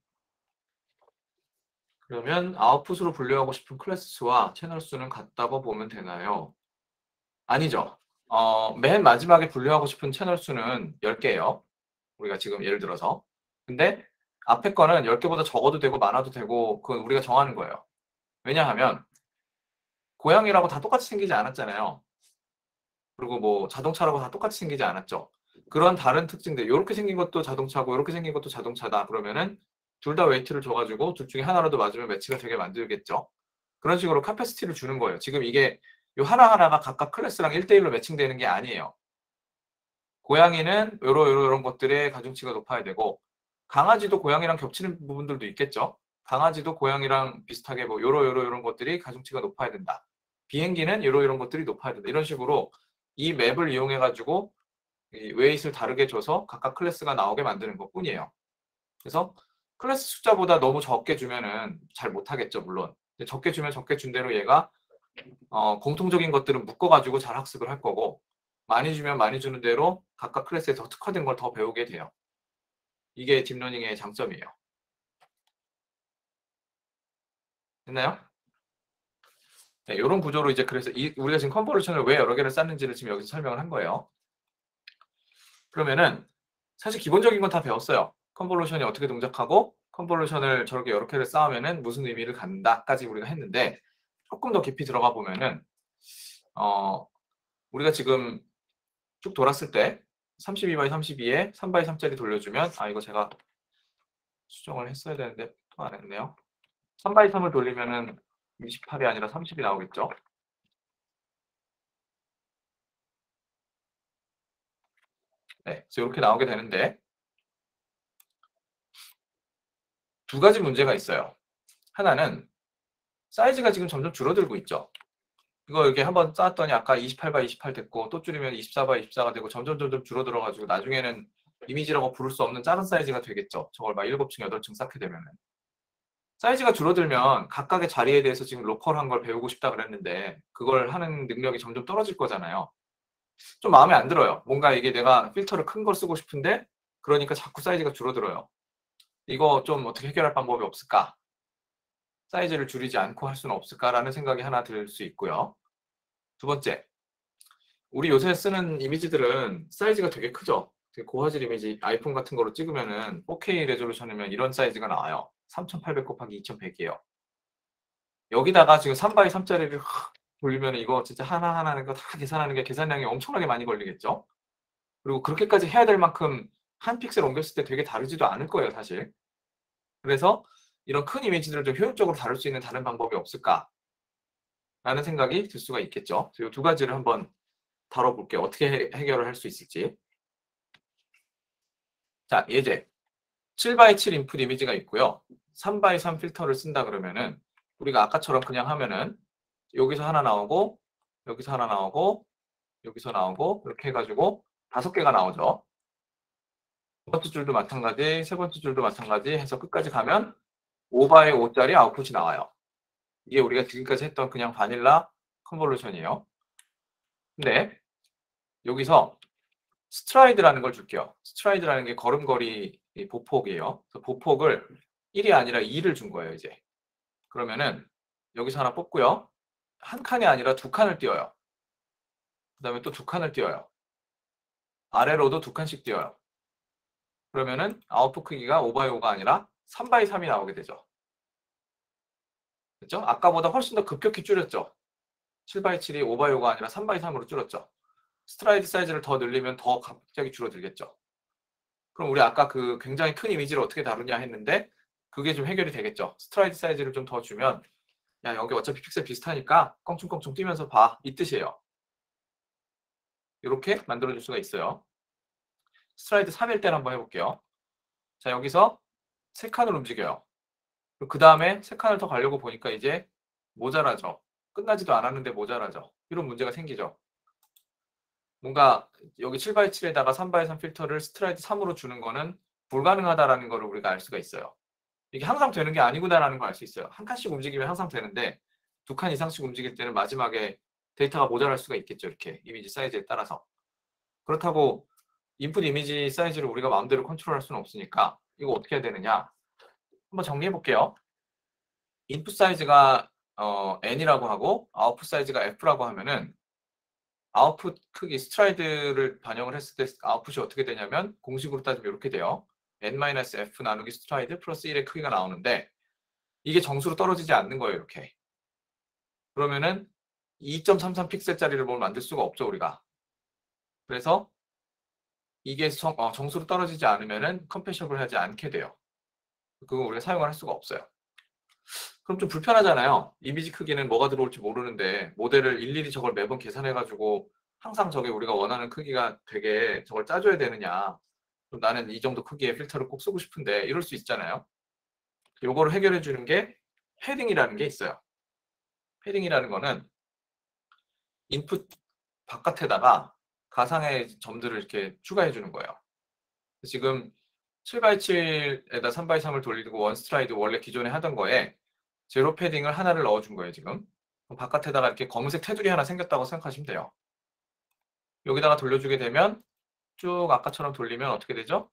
그러면 아웃풋으로 분류하고 싶은 클래스 수와 채널 수는 같다고 보면 되나요? 아니죠. 어, 맨 마지막에 분류하고 싶은 채널 수는 열 개예요. 우리가 지금 예를 들어서. 근데 앞에 거는 열 개보다 적어도 되고 많아도 되고 그건 우리가 정하는 거예요. 왜냐하면 고양이라고 다 똑같이 생기지 않았잖아요. 그리고 뭐 자동차라고 다 똑같이 생기지 않았죠. 그런 다른 특징들, 이렇게 생긴 것도 자동차고 이렇게 생긴 것도 자동차다. 그러면은 둘 다 웨이트를 줘가지고 둘 중에 하나라도 맞으면 매치가 되게 만들겠죠. 그런 식으로 카패시티를 주는 거예요. 지금 이게 요 하나하나가 각각 클래스랑 일 대 일로 매칭되는 게 아니에요. 고양이는 요런 요런 요런 것들의 가중치가 높아야 되고 강아지도 고양이랑 겹치는 부분들도 있겠죠. 강아지도 고양이랑 비슷하게 뭐 요런 요런 요런 것들이 가중치가 높아야 된다. 비행기는 요런 요런 것들이 높아야 된다. 이런 식으로 이 맵을 이용해 가지고 이 웨이트를 다르게 줘서 각각 클래스가 나오게 만드는 것뿐이에요. 그래서 클래스 숫자보다 너무 적게 주면은 잘 못하겠죠, 물론. 근데 적게 주면 적게 준 대로 얘가 어, 공통적인 것들은 묶어가지고 잘 학습을 할 거고 많이 주면 많이 주는 대로 각각 클래스에 더 특화된 걸 더 배우게 돼요. 이게 딥러닝의 장점이에요. 됐나요? 네, 이런 구조로 이제 그래서 이, 우리가 지금 컨볼루션을 왜 여러 개를 쌓는지를 지금 여기서 설명을 한 거예요. 그러면은 사실 기본적인 건 다 배웠어요. 컨볼루션이 어떻게 동작하고 컨볼루션을 저렇게 여러 개를 쌓으면은 무슨 의미를 갖는다까지 우리가 했는데 조금 더 깊이 들어가 보면은 어, 우리가 지금 쭉 돌았을 때 삼십이 바이 삼십이에 삼 바이 삼짜리 돌려주면 아 이거 제가 수정을 했어야 되는데 또 안 했네요. 삼 바이 삼을 돌리면은 이십팔이 아니라 삼십이 나오겠죠. 네, 그래서 이렇게 나오게 되는데 두 가지 문제가 있어요. 하나는 사이즈가 지금 점점 줄어들고 있죠. 이거 이렇게 한번 쌓았더니 아까 이십팔 바이 이십팔 됐고 또 줄이면 이십사 바이 이십사가 되고 점점 점점 줄어들어가지고 나중에는 이미지라고 부를 수 없는 작은 사이즈가 되겠죠. 저걸 막 일곱 층, 여덟 층 쌓게 되면은. 사이즈가 줄어들면 각각의 자리에 대해서 지금 로컬한 걸 배우고 싶다 그랬는데 그걸 하는 능력이 점점 떨어질 거잖아요. 좀 마음에 안 들어요. 뭔가 이게 내가 필터를 큰 걸 쓰고 싶은데 그러니까 자꾸 사이즈가 줄어들어요. 이거 좀 어떻게 해결할 방법이 없을까? 사이즈를 줄이지 않고 할 수는 없을까라는 생각이 하나 들 수 있고요. 두 번째, 우리 요새 쓰는 이미지들은 사이즈가 되게 크죠. 되게 고화질 이미지 아이폰 같은 거로 찍으면은 포케이 레졸루션이면 이런 사이즈가 나와요. 삼천팔백 곱하기 이천백이에요. 여기다가 지금 삼 바이 삼짜리를 돌리면 이거 진짜 하나하나 하는 거 다 계산하는 게 계산량이 엄청나게 많이 걸리겠죠. 그리고 그렇게까지 해야 될 만큼 한 픽셀 옮겼을 때 되게 다르지도 않을 거예요, 사실. 그래서 이런 큰 이미지들을 좀 효율적으로 다룰 수 있는 다른 방법이 없을까? 라는 생각이 들 수가 있겠죠. 이 두 가지를 한번 다뤄볼게요. 어떻게 해, 해결을 할 수 있을지. 자, 예제. 칠 바이 칠 인풋 이미지가 있고요. 삼 바이 삼 필터를 쓴다 그러면은 우리가 아까처럼 그냥 하면은 여기서 하나 나오고 여기서 하나 나오고 여기서 나오고 이렇게 해가지고 다섯 개가 나오죠. 두 번째 줄도 마찬가지, 세 번째 줄도 마찬가지 해서 끝까지 가면 오 바이 오짜리 아웃풋이 나와요. 이게 우리가 지금까지 했던 그냥 바닐라 컨볼루션이에요. 근데 여기서 스트라이드라는 걸 줄게요. 스트라이드라는 게 걸음걸이 보폭이에요. 그래서 보폭을 일이 아니라 이를 준 거예요, 이제. 그러면은 여기서 하나 뽑고요. 한 칸이 아니라 두 칸을 띄워요. 그 다음에 또 두 칸을 띄워요. 아래로도 두 칸씩 띄워요. 그러면은 아웃풋 크기가 오 바이 오가 아니라 삼 바이 삼이 나오게 되죠. 그렇죠? 아까보다 훨씬 더 급격히 줄였죠. 칠 바이 칠이 오 바이 오가 아니라 삼 바이 삼으로 줄었죠. 스트라이드 사이즈를 더 늘리면 더 갑자기 줄어들겠죠. 그럼 우리 아까 그 굉장히 큰 이미지를 어떻게 다루냐 했는데 그게 좀 해결이 되겠죠. 스트라이드 사이즈를 좀 더 주면 야, 여기 어차피 픽셀 비슷하니까 껑충껑충 뛰면서 봐. 이 뜻이에요. 이렇게 만들어줄 수가 있어요. 스트라이드 삼일 때를 한번 해볼게요. 자, 여기서 세 칸을 움직여요. 그 다음에 세 칸을 더 가려고 보니까 이제 모자라죠. 끝나지도 않았는데 모자라죠. 이런 문제가 생기죠. 뭔가 여기 칠 바이 칠에다가 삼 바이 삼 필터를 스트라이드 삼으로 주는 거는 불가능하다라는 걸 우리가 알 수가 있어요. 이게 항상 되는 게 아니구나라는 걸 알 수 있어요. 한 칸씩 움직이면 항상 되는데 두 칸 이상씩 움직일 때는 마지막에 데이터가 모자랄 수가 있겠죠. 이렇게 이미지 사이즈에 따라서. 그렇다고 인풋 이미지 사이즈를 우리가 마음대로 컨트롤할 수는 없으니까 이거 어떻게 해야 되느냐. 한번 정리해 볼게요. 인풋 사이즈가 어, n이라고 하고 아웃풋 사이즈가 f라고 하면은 아웃풋 크기 스트라이드를 반영을 했을 때 아웃풋이 어떻게 되냐면 공식으로 따지면 이렇게 돼요. n-f 나누기 스트라이드 플러스 일의 크기가 나오는데 이게 정수로 떨어지지 않는 거예요. 이렇게. 그러면은 이 점 삼삼 픽셀짜리를 뭘 만들 수가 없죠. 우리가. 그래서 이게 정, 어, 정수로 떨어지지 않으면은 컴패셔블 하지 않게 돼요. 그거 우리가 사용을 할 수가 없어요. 그럼 좀 불편하잖아요. 이미지 크기는 뭐가 들어올지 모르는데 모델을 일일이 저걸 매번 계산해가지고 항상 저게 우리가 원하는 크기가 되게 저걸 짜줘야 되느냐. 그럼 나는 이 정도 크기의 필터를 꼭 쓰고 싶은데 이럴 수 있잖아요. 요거를 해결해 주는 게 패딩이라는 게 있어요. 패딩이라는 거는 인풋 바깥에다가 가상의 점들을 이렇게 추가해 주는 거예요. 지금 칠 바이 칠에다 삼 바이 삼을 돌리고 원 스트라이드 원래 기존에 하던 거에 제로 패딩을 하나를 넣어준 거예요. 지금 바깥에다가 이렇게 검은색 테두리 하나 생겼다고 생각하시면 돼요. 여기다가 돌려주게 되면 쭉 아까처럼 돌리면 어떻게 되죠?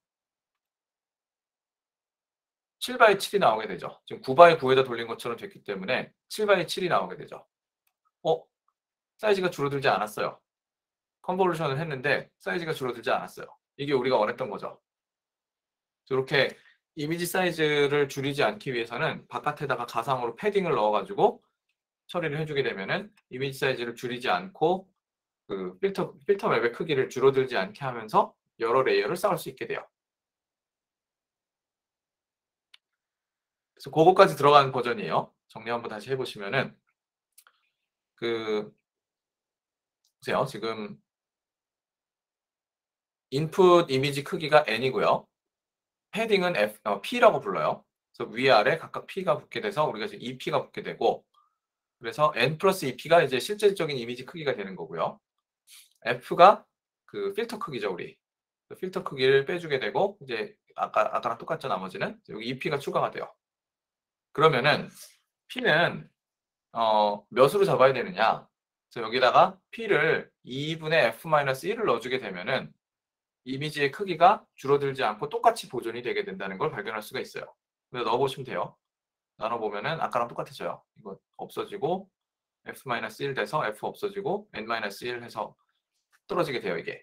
칠 바이 칠이 나오게 되죠. 지금 구 바이 구에다 돌린 것처럼 됐기 때문에 칠 바이 칠이 나오게 되죠. 어? 사이즈가 줄어들지 않았어요. 컨볼루션을 했는데 사이즈가 줄어들지 않았어요. 이게 우리가 원했던 거죠. 이렇게 이미지 사이즈를 줄이지 않기 위해서는 바깥에다가 가상으로 패딩을 넣어가지고 처리를 해주게 되면은 이미지 사이즈를 줄이지 않고 그 필터, 필터 맵의 크기를 줄어들지 않게 하면서 여러 레이어를 쌓을 수 있게 돼요. 그래서 그거까지 들어가는 버전이에요. 정리 한번 다시 해보시면은 그 보세요. 지금 인풋 이미지 크기가 n이고요. 패딩은 F, 어, P라고 불러요. 그래서 위아래 각각 P가 붙게 돼서 우리가 지금 이 피가 붙게 되고 그래서 N 플러스 이 피가 이제 실질적인 이미지 크기가 되는 거고요. F가 그 필터 크기죠, 우리. 그 필터 크기를 빼주게 되고 이제 아까 아까랑 똑같죠, 나머지는 여기 이 피가 추가가 돼요. 그러면은 P는 어, 몇으로 잡아야 되느냐? 그래서 여기다가 P를 이분의 F 마이너스 일을 넣어주게 되면은 이미지의 크기가 줄어들지 않고 똑같이 보존이 되게 된다는 걸 발견할 수가 있어요. 그래서 넣어보시면 돼요. 나눠보면은 아까랑 똑같아져요. 이거 없어지고 에프 마이너스 일 돼서 F 없어지고 엔 마이너스 일 해서 떨어지게 돼요, 이게.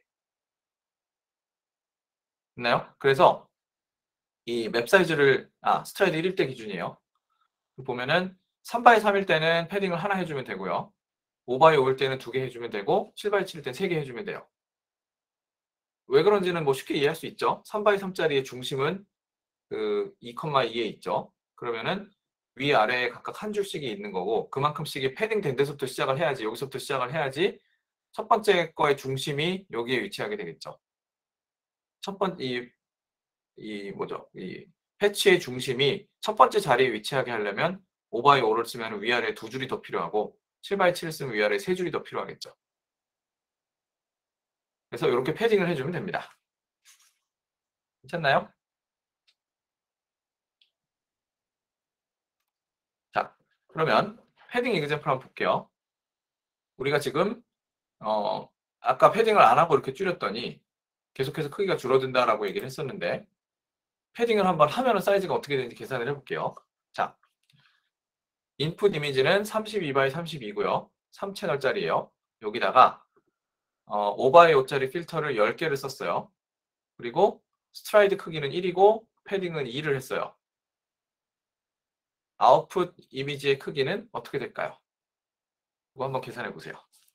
됐나요? 그래서 이 맵 사이즈를, 아, 스트라이드 일일 때 기준이에요. 보면은 삼 바이 삼일 때는 패딩을 하나 해주면 되고요. 오 바이 오일 때는 두 개 해주면 되고 칠 바이 칠일 때는 세 개 해주면 돼요. 왜 그런지는 뭐 쉽게 이해할 수 있죠. 삼 바이 삼짜리의 중심은 그 이, 이에 있죠. 그러면은 위아래에 각각 한 줄씩이 있는 거고 그만큼씩이 패딩 된 데서부터 시작을 해야지, 여기서부터 시작을 해야지 첫 번째 거의 중심이 여기에 위치하게 되겠죠. 첫 번째 이, 이 뭐죠? 이 패치의 중심이 첫 번째 자리에 위치하게 하려면 오 바이 오를 쓰면 위아래 두 줄이 더 필요하고 칠 바이 칠을 쓰면 위아래 세 줄이 더 필요하겠죠. 그래서 이렇게 패딩을 해주면 됩니다. 괜찮나요? 자, 그러면 패딩 이그젠플 한번 볼게요. 우리가 지금 어, 아까 패딩을 안 하고 이렇게 줄였더니 계속해서 크기가 줄어든다라고 얘기를 했었는데 패딩을 한번 하면은 사이즈가 어떻게 되는지 계산을 해볼게요. 자, 인풋 이미지는 삼십이 바이 삼십이고요. 삼 채널짜리예요. 여기다가 어, 오 바이 오짜리 필터를 열 개를 썼어요. 그리고 스트라이드 크기는 일이고 패딩은 이를 했어요. 아웃풋 이미지의 크기는 어떻게 될까요? 이거 한번 계산해 보세요.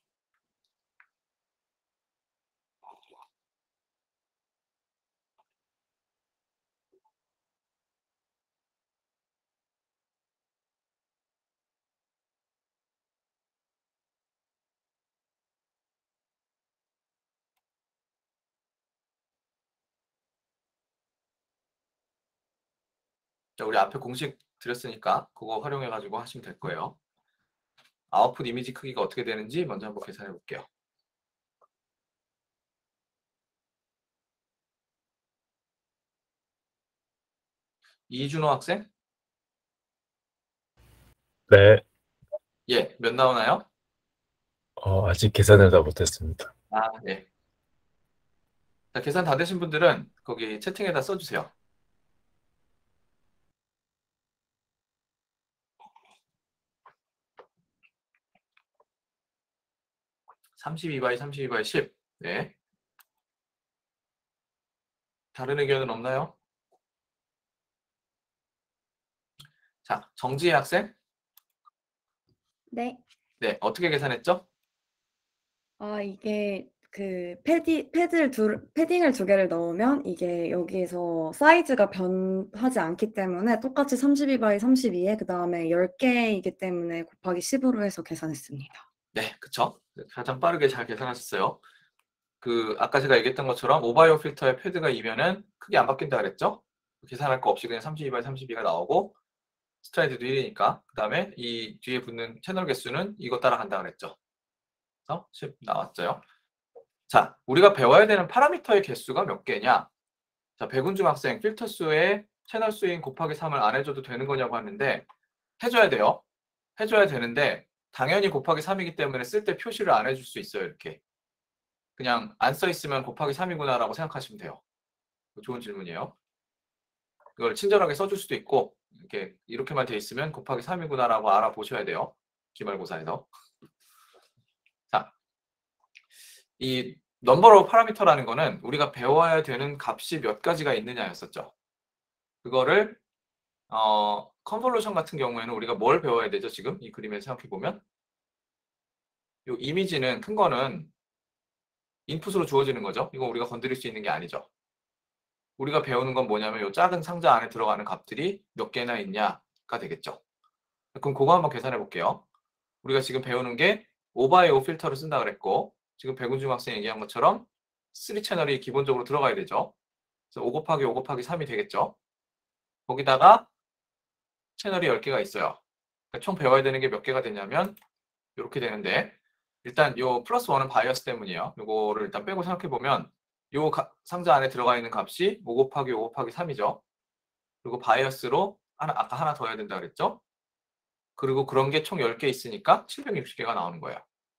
자, 우리 앞에 공식 드렸으니까 그거 활용해 가지고 하시면 될 거예요. 아웃풋 이미지 크기가 어떻게 되는지 먼저 한번 계산해 볼게요. 이준호 학생? 네, 예, 몇 나오나요? 어, 아직 계산을 다 못했습니다. 아, 예. 자, 계산 다 되신 분들은 거기 채팅에다 써주세요. 삼십이 바이 삼십이 바이 십. 네. 다른 의견은 없나요? 자, 정지혜 학생? 네. 네, 어떻게 계산했죠? 아, 이게 그 패디, 패드를 두, 패딩을 두 개를 넣으면 이게 여기에서 사이즈가 변하지 않기 때문에 똑같이 삼십이 바이 삼십이에 그 다음에 열 개이기 때문에 곱하기 십으로 해서 계산했습니다. 네, 그쵸. 가장 빠르게 잘 계산하셨어요. 그 아까 제가 얘기했던 것처럼 오 바이 오 필터의 패드가 이면은 크게 안 바뀐다 그랬죠? 계산할 거 없이 그냥 삼십이 바이 삼십이가 나오고 스트라이드도 일이니까 그 다음에 이 뒤에 붙는 채널 개수는 이거 따라간다 그랬죠. 그래서 십 나왔죠. 자, 우리가 배워야 되는 파라미터의 개수가 몇 개냐? 자, 백운중 학생 필터 수에 채널 수인 곱하기 삼을 안 해줘도 되는 거냐고 하는데 해줘야 돼요. 해줘야 되는데 당연히 곱하기 삼이기 때문에 쓸 때 표시를 안 해줄 수 있어요. 이렇게 그냥 안 써 있으면 곱하기 삼이구나 라고 생각하시면 돼요. 좋은 질문이에요. 이걸 친절하게 써줄 수도 있고 이렇게 이렇게만 돼 있으면 곱하기 삼이구나 라고 알아보셔야 돼요. 기말고사에서. 자, 이 넘버로 파라미터라는 거는 우리가 배워야 되는 값이 몇 가지가 있느냐였었죠. 그거를 어, 컨볼루션 같은 경우에는 우리가 뭘 배워야 되죠? 지금 이 그림에서 생각해 보면 이 이미지는 큰 거는 인풋으로 주어지는 거죠. 이거 우리가 건드릴 수 있는 게 아니죠. 우리가 배우는 건 뭐냐면 이 작은 상자 안에 들어가는 값들이 몇 개나 있냐가 되겠죠. 그럼 그거 한번 계산해 볼게요. 우리가 지금 배우는 게 오 바이 오 필터를 쓴다 그랬고 지금 백운중 학생 얘기한 것처럼 삼 채널이 기본적으로 들어가야 되죠. 그래서 오 곱하기 오 곱하기 삼이 되겠죠. 거기다가 채널이 열 개가 있어요. 그러니까 총 배워야 되는 게 몇 개가 되냐면 이렇게 되는데 일단 요 플러스 원은 바이어스 때문이에요. 요거를 일단 빼고 생각해 보면 요 가, 상자 안에 들어가 있는 값이 오 곱하기 오 곱하기 삼이죠. 그리고 바이어스로 하나, 아까 하나 더 해야 된다 그랬죠. 그리고 그런 게 총 열 개 있으니까 칠백육십 개가 나오는 거예요.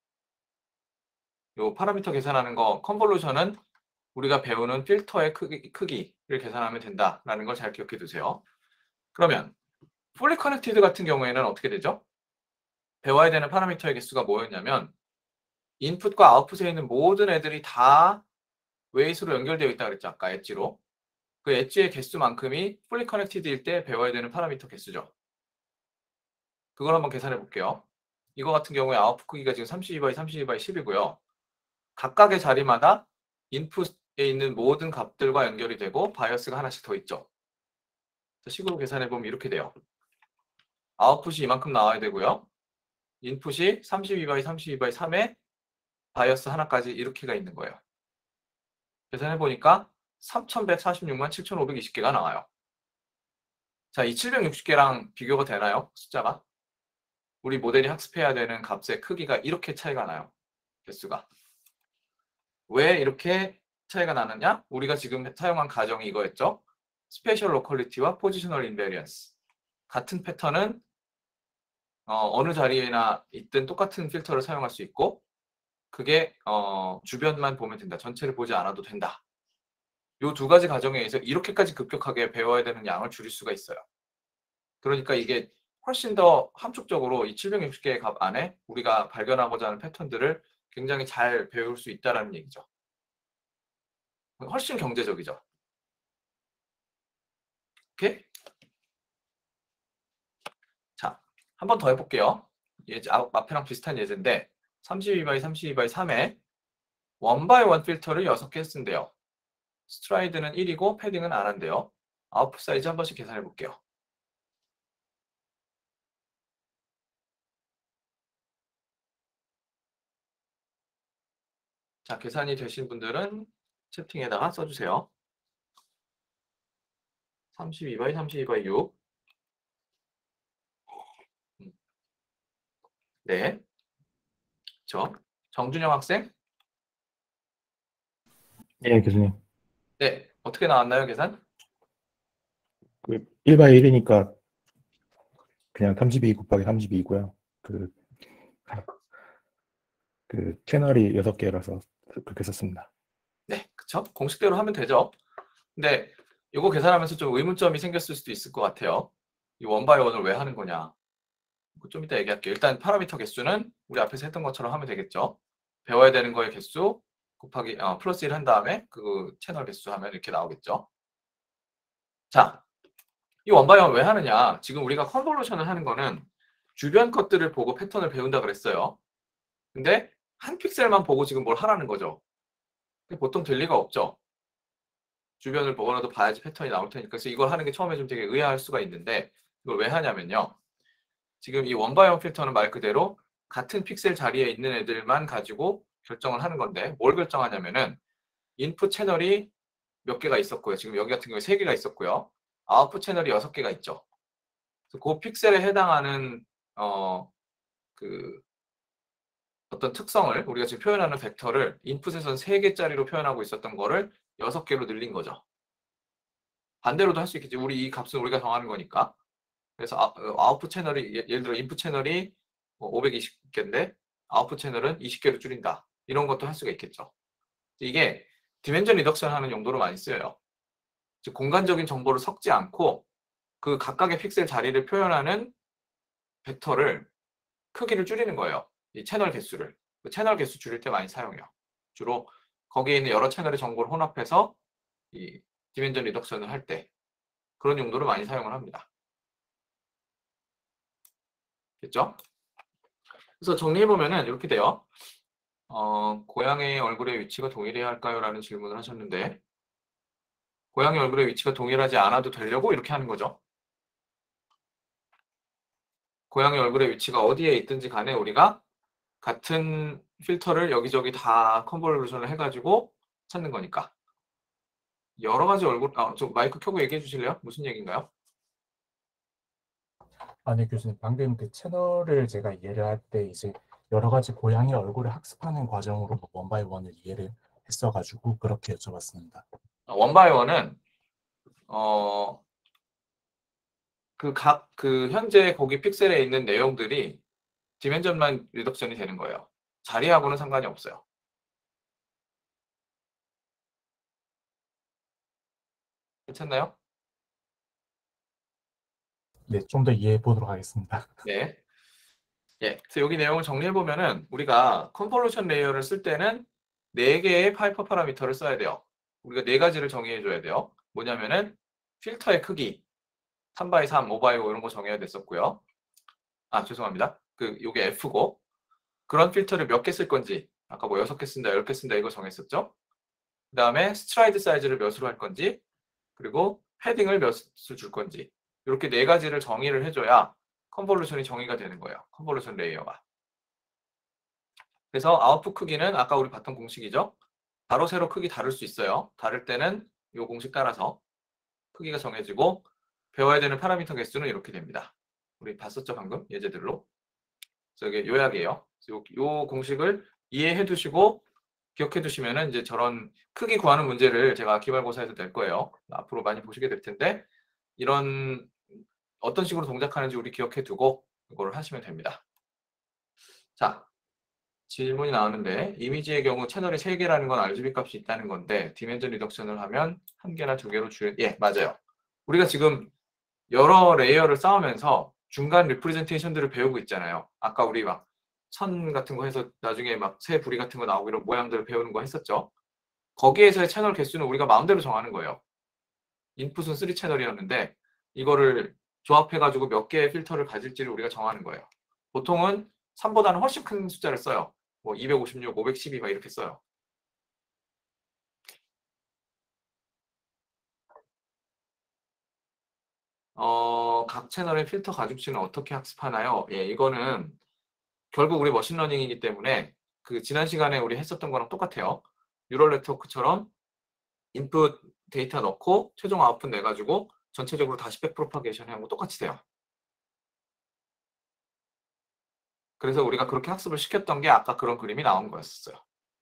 요 파라미터 계산하는 거 컨볼루션은 우리가 배우는 필터의 크기, 크기를 계산하면 된다라는 걸 잘 기억해 두세요. 그러면 fully connected 같은 경우에는 어떻게 되죠? 배워야 되는 파라미터의 개수가 뭐였냐면 인풋과 아웃풋에 있는 모든 애들이 다 웨이스로 연결되어 있다고 그랬죠. 아까 엣지로. 그 엣지의 개수만큼이 fully connected일 때 배워야 되는 파라미터 개수죠. 그걸 한번 계산해 볼게요. 이거 같은 경우에 아웃풋 크기가 지금 삼십이 바이 삼십이 바이 십이고요. 각각의 자리마다 인풋에 있는 모든 값들과 연결이 되고 바이어스가 하나씩 더 있죠. 식으로 계산해 보면 이렇게 돼요. 아웃풋이 이만큼 나와야 되고요. 인풋이 삼십이 바이 삼십이 바이 삼에 바이어스 하나까지 이렇게가 있는 거예요. 계산해 보니까 삼천백사십육만 칠천오백이십 개가 나와요. 자, 이 칠백육십 개랑 비교가 되나요? 숫자가? 우리 모델이 학습해야 되는 값의 크기가 이렇게 차이가 나요. 개수가. 왜 이렇게 차이가 나느냐? 우리가 지금 사용한 가정이 이거였죠. 스페셜 로컬리티와 포지셔널 인베리언스. 같은 패턴은 어, 어느 자리에나 있든 똑같은 필터를 사용할 수 있고 그게 어, 주변만 보면 된다. 전체를 보지 않아도 된다. 이 두 가지 가정에 의해서 이렇게까지 급격하게 배워야 되는 양을 줄일 수가 있어요. 그러니까 이게 훨씬 더 함축적으로 이 칠백육십 개의 값 안에 우리가 발견하고자 하는 패턴들을 굉장히 잘 배울 수 있다는 얘기죠. 훨씬 경제적이죠. 오케이? 자, 한 번 더 해볼게요. 예제, 앞에랑 비슷한 예제인데 삼십이 바이 삼십이 바이 삼에 원 바이 원 필터를 여섯 개 쓴대요. 스트라이드는 일이고 패딩은 안 한대요. 아웃풋 사이즈 한 번씩 계산해 볼게요. 자, 계산이 되신 분들은 채팅에다가 써주세요. 삼십이 바이 삼십이 바이 육. 네. 저 정준영 학생. 예, 교수님. 네. 어떻게 나왔나요, 계산? 그 일 바이 일이니까 그냥 삼십이 곱하기 삼십이고요. 그, 그 채널이 여섯 개라서 그렇게 썼습니다. 네, 그쵸? 공식대로 하면 되죠. 근데 이거 계산하면서 좀 의문점이 생겼을 수도 있을 것 같아요. 이 원바이 원을 왜 하는 거냐? 좀 이따 얘기할게요. 일단 파라미터 개수는 우리 앞에서 했던 것처럼 하면 되겠죠. 배워야 되는 거의 개수 곱하기 어, 플러스 일 한 다음에 그 채널 개수 하면 이렇게 나오겠죠. 자, 이 원바이 원 왜 하느냐? 지금 우리가 컨볼루션을 하는 거는 주변 것들을 보고 패턴을 배운다 그랬어요. 근데 한 픽셀만 보고 지금 뭘 하라는 거죠. 보통 될 리가 없죠. 주변을 보고라도 봐야지 패턴이 나올 테니까. 그래서 이걸 하는 게 처음에 좀 되게 의아할 수가 있는데 이걸 왜 하냐면요. 지금 이 원바이원 필터는 말 그대로 같은 픽셀 자리에 있는 애들만 가지고 결정을 하는 건데 뭘 결정하냐면은 인풋 채널이 몇 개가 있었고요. 지금 여기 같은 경우에 세 개가 있었고요. 아웃풋 채널이 여섯 개가 있죠. 그래서 그 픽셀에 해당하는 어, 그 어떤 특성을 우리가 지금 표현하는 벡터를 인풋에서는 세 개짜리로 표현하고 있었던 거를 여섯 개로 늘린 거죠. 반대로도 할 수 있겠지. 우리 이 값은 우리가 정하는 거니까. 그래서 아, 아웃풋 채널이 예를 들어 인풋 채널이 오백이십 개인데 아웃풋 채널은 이십 개로 줄인다. 이런 것도 할 수가 있겠죠. 이게 디멘전 리덕션 하는 용도로 많이 쓰여요. 즉 공간적인 정보를 섞지 않고 그 각각의 픽셀 자리를 표현하는 벡터를 크기를 줄이는 거예요. 이 채널 개수를. 그 채널 개수 줄일 때 많이 사용해요. 주로 거기에 있는 여러 채널의 정보를 혼합해서 이 디멘전 리덕션을 할 때 그런 용도로 많이 사용을 합니다. 됐죠? 그래서 정리해보면은 이렇게 돼요. 어, 고양이의 얼굴의 위치가 동일해야 할까요? 라는 질문을 하셨는데 고양이 얼굴의 위치가 동일하지 않아도 되려고 이렇게 하는 거죠. 고양이 얼굴의 위치가 어디에 있든지 간에 우리가 같은 필터를 여기저기 다 컨볼루션을 해가지고 찾는 거니까. 여러 가지 얼굴, 아, 좀 마이크 켜고 얘기해 주실래요? 무슨 얘기인가요? 아니 교수님 방금 그 채널을 제가 이해를 할 때 이제 여러 가지 고양이 얼굴을 학습하는 과정으로 원바이 원을 이해를 했어가지고 그렇게 여쭤봤습니다. 원바이 원은 어, 그 각 그 현재 거기 픽셀에 있는 내용들이 디멘전만 리덕션이 되는 거예요. 자리하고는 상관이 없어요. 괜찮나요? 네, 좀 더 이해해 보도록 하겠습니다. 네. 예, 그래서 여기 내용을 정리해 보면은 우리가 컨볼루션 레이어를 쓸 때는 네 개의 파이퍼 파라미터를 써야 돼요. 우리가 네 가지를 정의해 줘야 돼요. 뭐냐면은 필터의 크기, 삼 바이 삼, 오 바이 오 이런 거 정해야 됐었고요. 아, 죄송합니다. 그 요게 F고 그런 필터를 몇 개 쓸 건지 아까 뭐 여섯 개 쓴다, 열 개 쓴다 이거 정했었죠. 그 다음에 스트라이드 사이즈를 몇으로 할 건지 그리고 패딩을 몇을 줄 건지 이렇게 네 가지를 정의를 해줘야 컨볼루션이 정의가 되는 거예요. 컨볼루션 레이어가. 그래서 아웃풋 크기는 아까 우리 봤던 공식이죠. 바로 세로 크기 다를 수 있어요. 다를 때는 이 공식 따라서 크기가 정해지고 배워야 되는 파라미터 개수는 이렇게 됩니다. 우리 봤었죠 방금 예제들로. 저게 요약이에요. 요, 요 공식을 이해해 두시고 기억해 두시면은 이제 저런 크기 구하는 문제를 제가 기말고사에서 낼 거예요. 앞으로 많이 보시게 될 텐데 이런 어떤 식으로 동작하는지 우리 기억해 두고 이걸 하시면 됩니다. 자, 질문이 나오는데 이미지의 경우 채널이 세 개라는 건 알지비 값이 있다는 건데 디멘전 리덕션을 하면 한 개나 두 개로 줄여. 예, 맞아요. 우리가 지금 여러 레이어를 쌓으면서 중간 리프레젠테이션들을 배우고 있잖아요. 아까 우리 막 선 같은 거 해서 나중에 막 새 부리 같은 거 나오고 이런 모양들을 배우는 거 했었죠. 거기에서의 채널 개수는 우리가 마음대로 정하는 거예요. 인풋은 쓰리 채널이었는데 이거를 조합해가지고 몇 개의 필터를 가질지를 우리가 정하는 거예요. 보통은 삼보다는 훨씬 큰 숫자를 써요. 뭐 이백오십육, 오백십이 막 이렇게 써요. 어, 각 채널의 필터 가중치는 어떻게 학습하나요? 예, 이거는 결국 우리 머신러닝이기 때문에 그 지난 시간에 우리 했었던 거랑 똑같아요. 뉴럴 네트워크처럼 인풋 데이터 넣고 최종 아웃풋 내가지고 전체적으로 다시 백 프로파게이션 하는 거 똑같이 돼요. 그래서 우리가 그렇게 학습을 시켰던 게 아까 그런 그림이 나온 거였어요.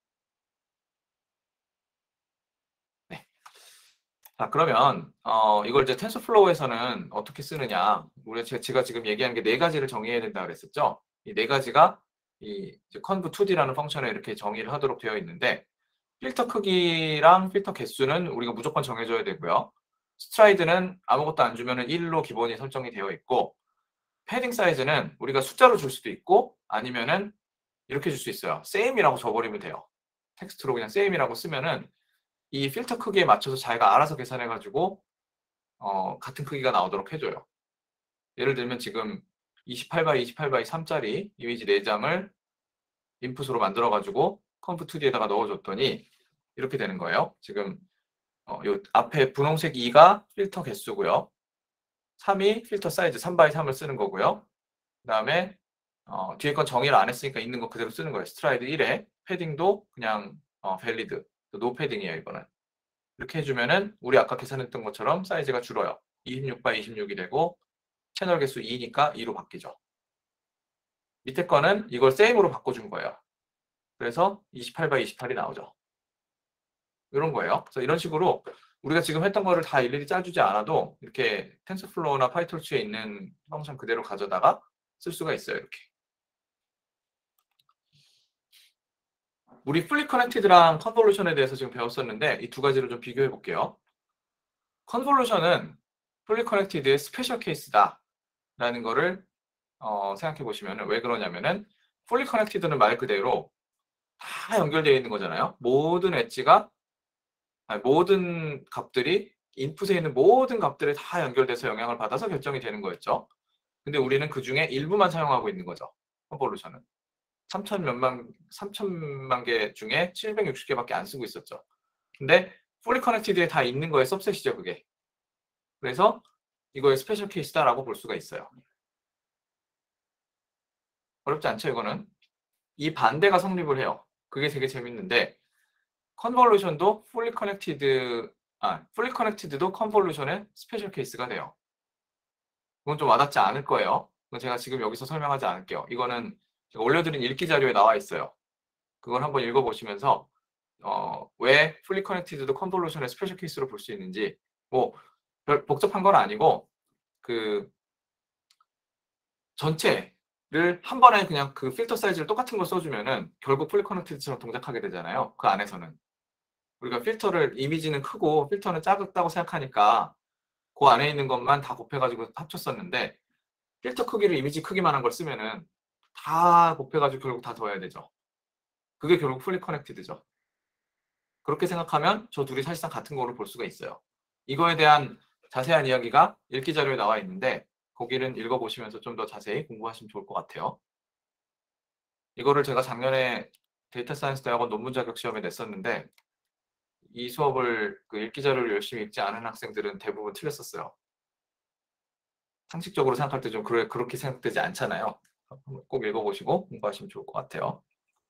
네. 자, 그러면 어, 이걸 이제 텐서플로우에서는 어떻게 쓰느냐? 우리 제가 지금 얘기한 게 네 가지를 정의해야 된다 그랬었죠. 이 네 가지가 이 컨브 투 디라는 펑션에 이렇게 정의를 하도록 되어 있는데 필터 크기랑 필터 개수는 우리가 무조건 정해줘야 되고요. 스트라이드는 아무것도 안 주면은 일로 기본이 설정이 되어 있고 패딩 사이즈는 우리가 숫자로 줄 수도 있고 아니면은 이렇게 줄 수 있어요. same이라고 줘버리면 돼요. 텍스트로 그냥 same이라고 쓰면은 이 필터 크기에 맞춰서 자기가 알아서 계산해가지고 어, 같은 크기가 나오도록 해줘요. 예를 들면 지금 이십팔 바이 이십팔 바이 삼짜리 이미지 네 장을 인풋으로 만들어가지고 컨브 투 디에다가 넣어줬더니 이렇게 되는 거예요. 지금 어, 요 앞에 분홍색 이가 필터 개수고요. 삼이 필터 사이즈 삼 바이 삼을 쓰는 거고요. 그 다음에 어, 뒤에 건 정의를 안 했으니까 있는 거 그대로 쓰는 거예요. 스트라이드 일에 패딩도 그냥 어, 밸리드, 노 패딩이에요. 이거는. 이렇게 해주면은 우리 아까 계산했던 것처럼 사이즈가 줄어요. 이십육 바이 이십육이 되고 채널 개수 이니까 이로 바뀌죠. 밑에 거는 이걸 세임으로 바꿔준 거예요. 그래서 이십팔 바이 이십팔이 나오죠. 이런 거예요. 그래서 이런 식으로 우리가 지금 했던 거를 다 일일이 짜주지 않아도 이렇게 텐서플로우나 파이토르치에 있는 펑션 그대로 가져다가 쓸 수가 있어요. 이렇게. 우리 풀리 커넥티드랑 컨볼루션에 대해서 지금 배웠었는데 이 두 가지를 좀 비교해 볼게요. 컨볼루션은 풀리 커넥티드의 스페셜 케이스다 라는 거를 어, 생각해 보시면 왜 그러냐면은 풀리 커넥티드는 말 그대로 다 연결되어 있는 거잖아요. 모든 엣지가 아니, 모든 값들이 인풋에 있는 모든 값들에 다 연결돼서 영향을 받아서 결정이 되는 거였죠. 근데 우리는 그 중에 일부만 사용하고 있는 거죠. 컨볼루션은. 삼천 몇만, 삼천만 개 중에 칠백육십 개밖에 안 쓰고 있었죠. 근데 풀리 커넥티드에 다 있는 거의 सब셋이죠, 그게. 그래서 이거의 스페셜 케이스다라고 볼 수가 있어요. 어렵지 않죠, 이거는? 이 반대가 성립을 해요. 그게 되게 재밌는데 컨볼루션도 풀리 커넥티드, 아, 풀리 커넥티드도 컨볼루션의 스페셜 케이스가 돼요. 그건 좀 와닿지 않을 거예요. 그건 제가 지금 여기서 설명하지 않을게요. 이거는 제가 올려드린 읽기 자료에 나와 있어요. 그걸 한번 읽어보시면서 어, 왜 풀리 커넥티드도 컨볼루션의 스페셜 케이스로 볼 수 있는지 뭐 별 복잡한 건 아니고 그 전체를 한 번에 그냥 그 필터 사이즈를 똑같은 걸 써주면은 결국 풀리 커넥티드처럼 동작하게 되잖아요. 그 안에서는. 우리가 필터를 이미지는 크고 필터는 작다고 생각하니까 그 안에 있는 것만 다 곱해가지고 합쳤었는데 필터 크기를 이미지 크기만한 걸 쓰면은 다 곱해가지고 결국 다 더해야 되죠. 그게 결국 풀리 커넥티드죠. 그렇게 생각하면 저 둘이 사실상 같은 거로 볼 수가 있어요. 이거에 대한 자세한 이야기가 읽기 자료에 나와 있는데 거기는 읽어보시면서 좀 더 자세히 공부하시면 좋을 것 같아요. 이거를 제가 작년에 데이터 사이언스 대학원 논문 자격 시험에 냈었는데 이 수업을 그 읽기 자료를 열심히 읽지 않은 학생들은 대부분 틀렸었어요. 상식적으로 생각할 때 좀 그렇게 생각되지 않잖아요. 꼭 읽어보시고 공부하시면 좋을 것 같아요.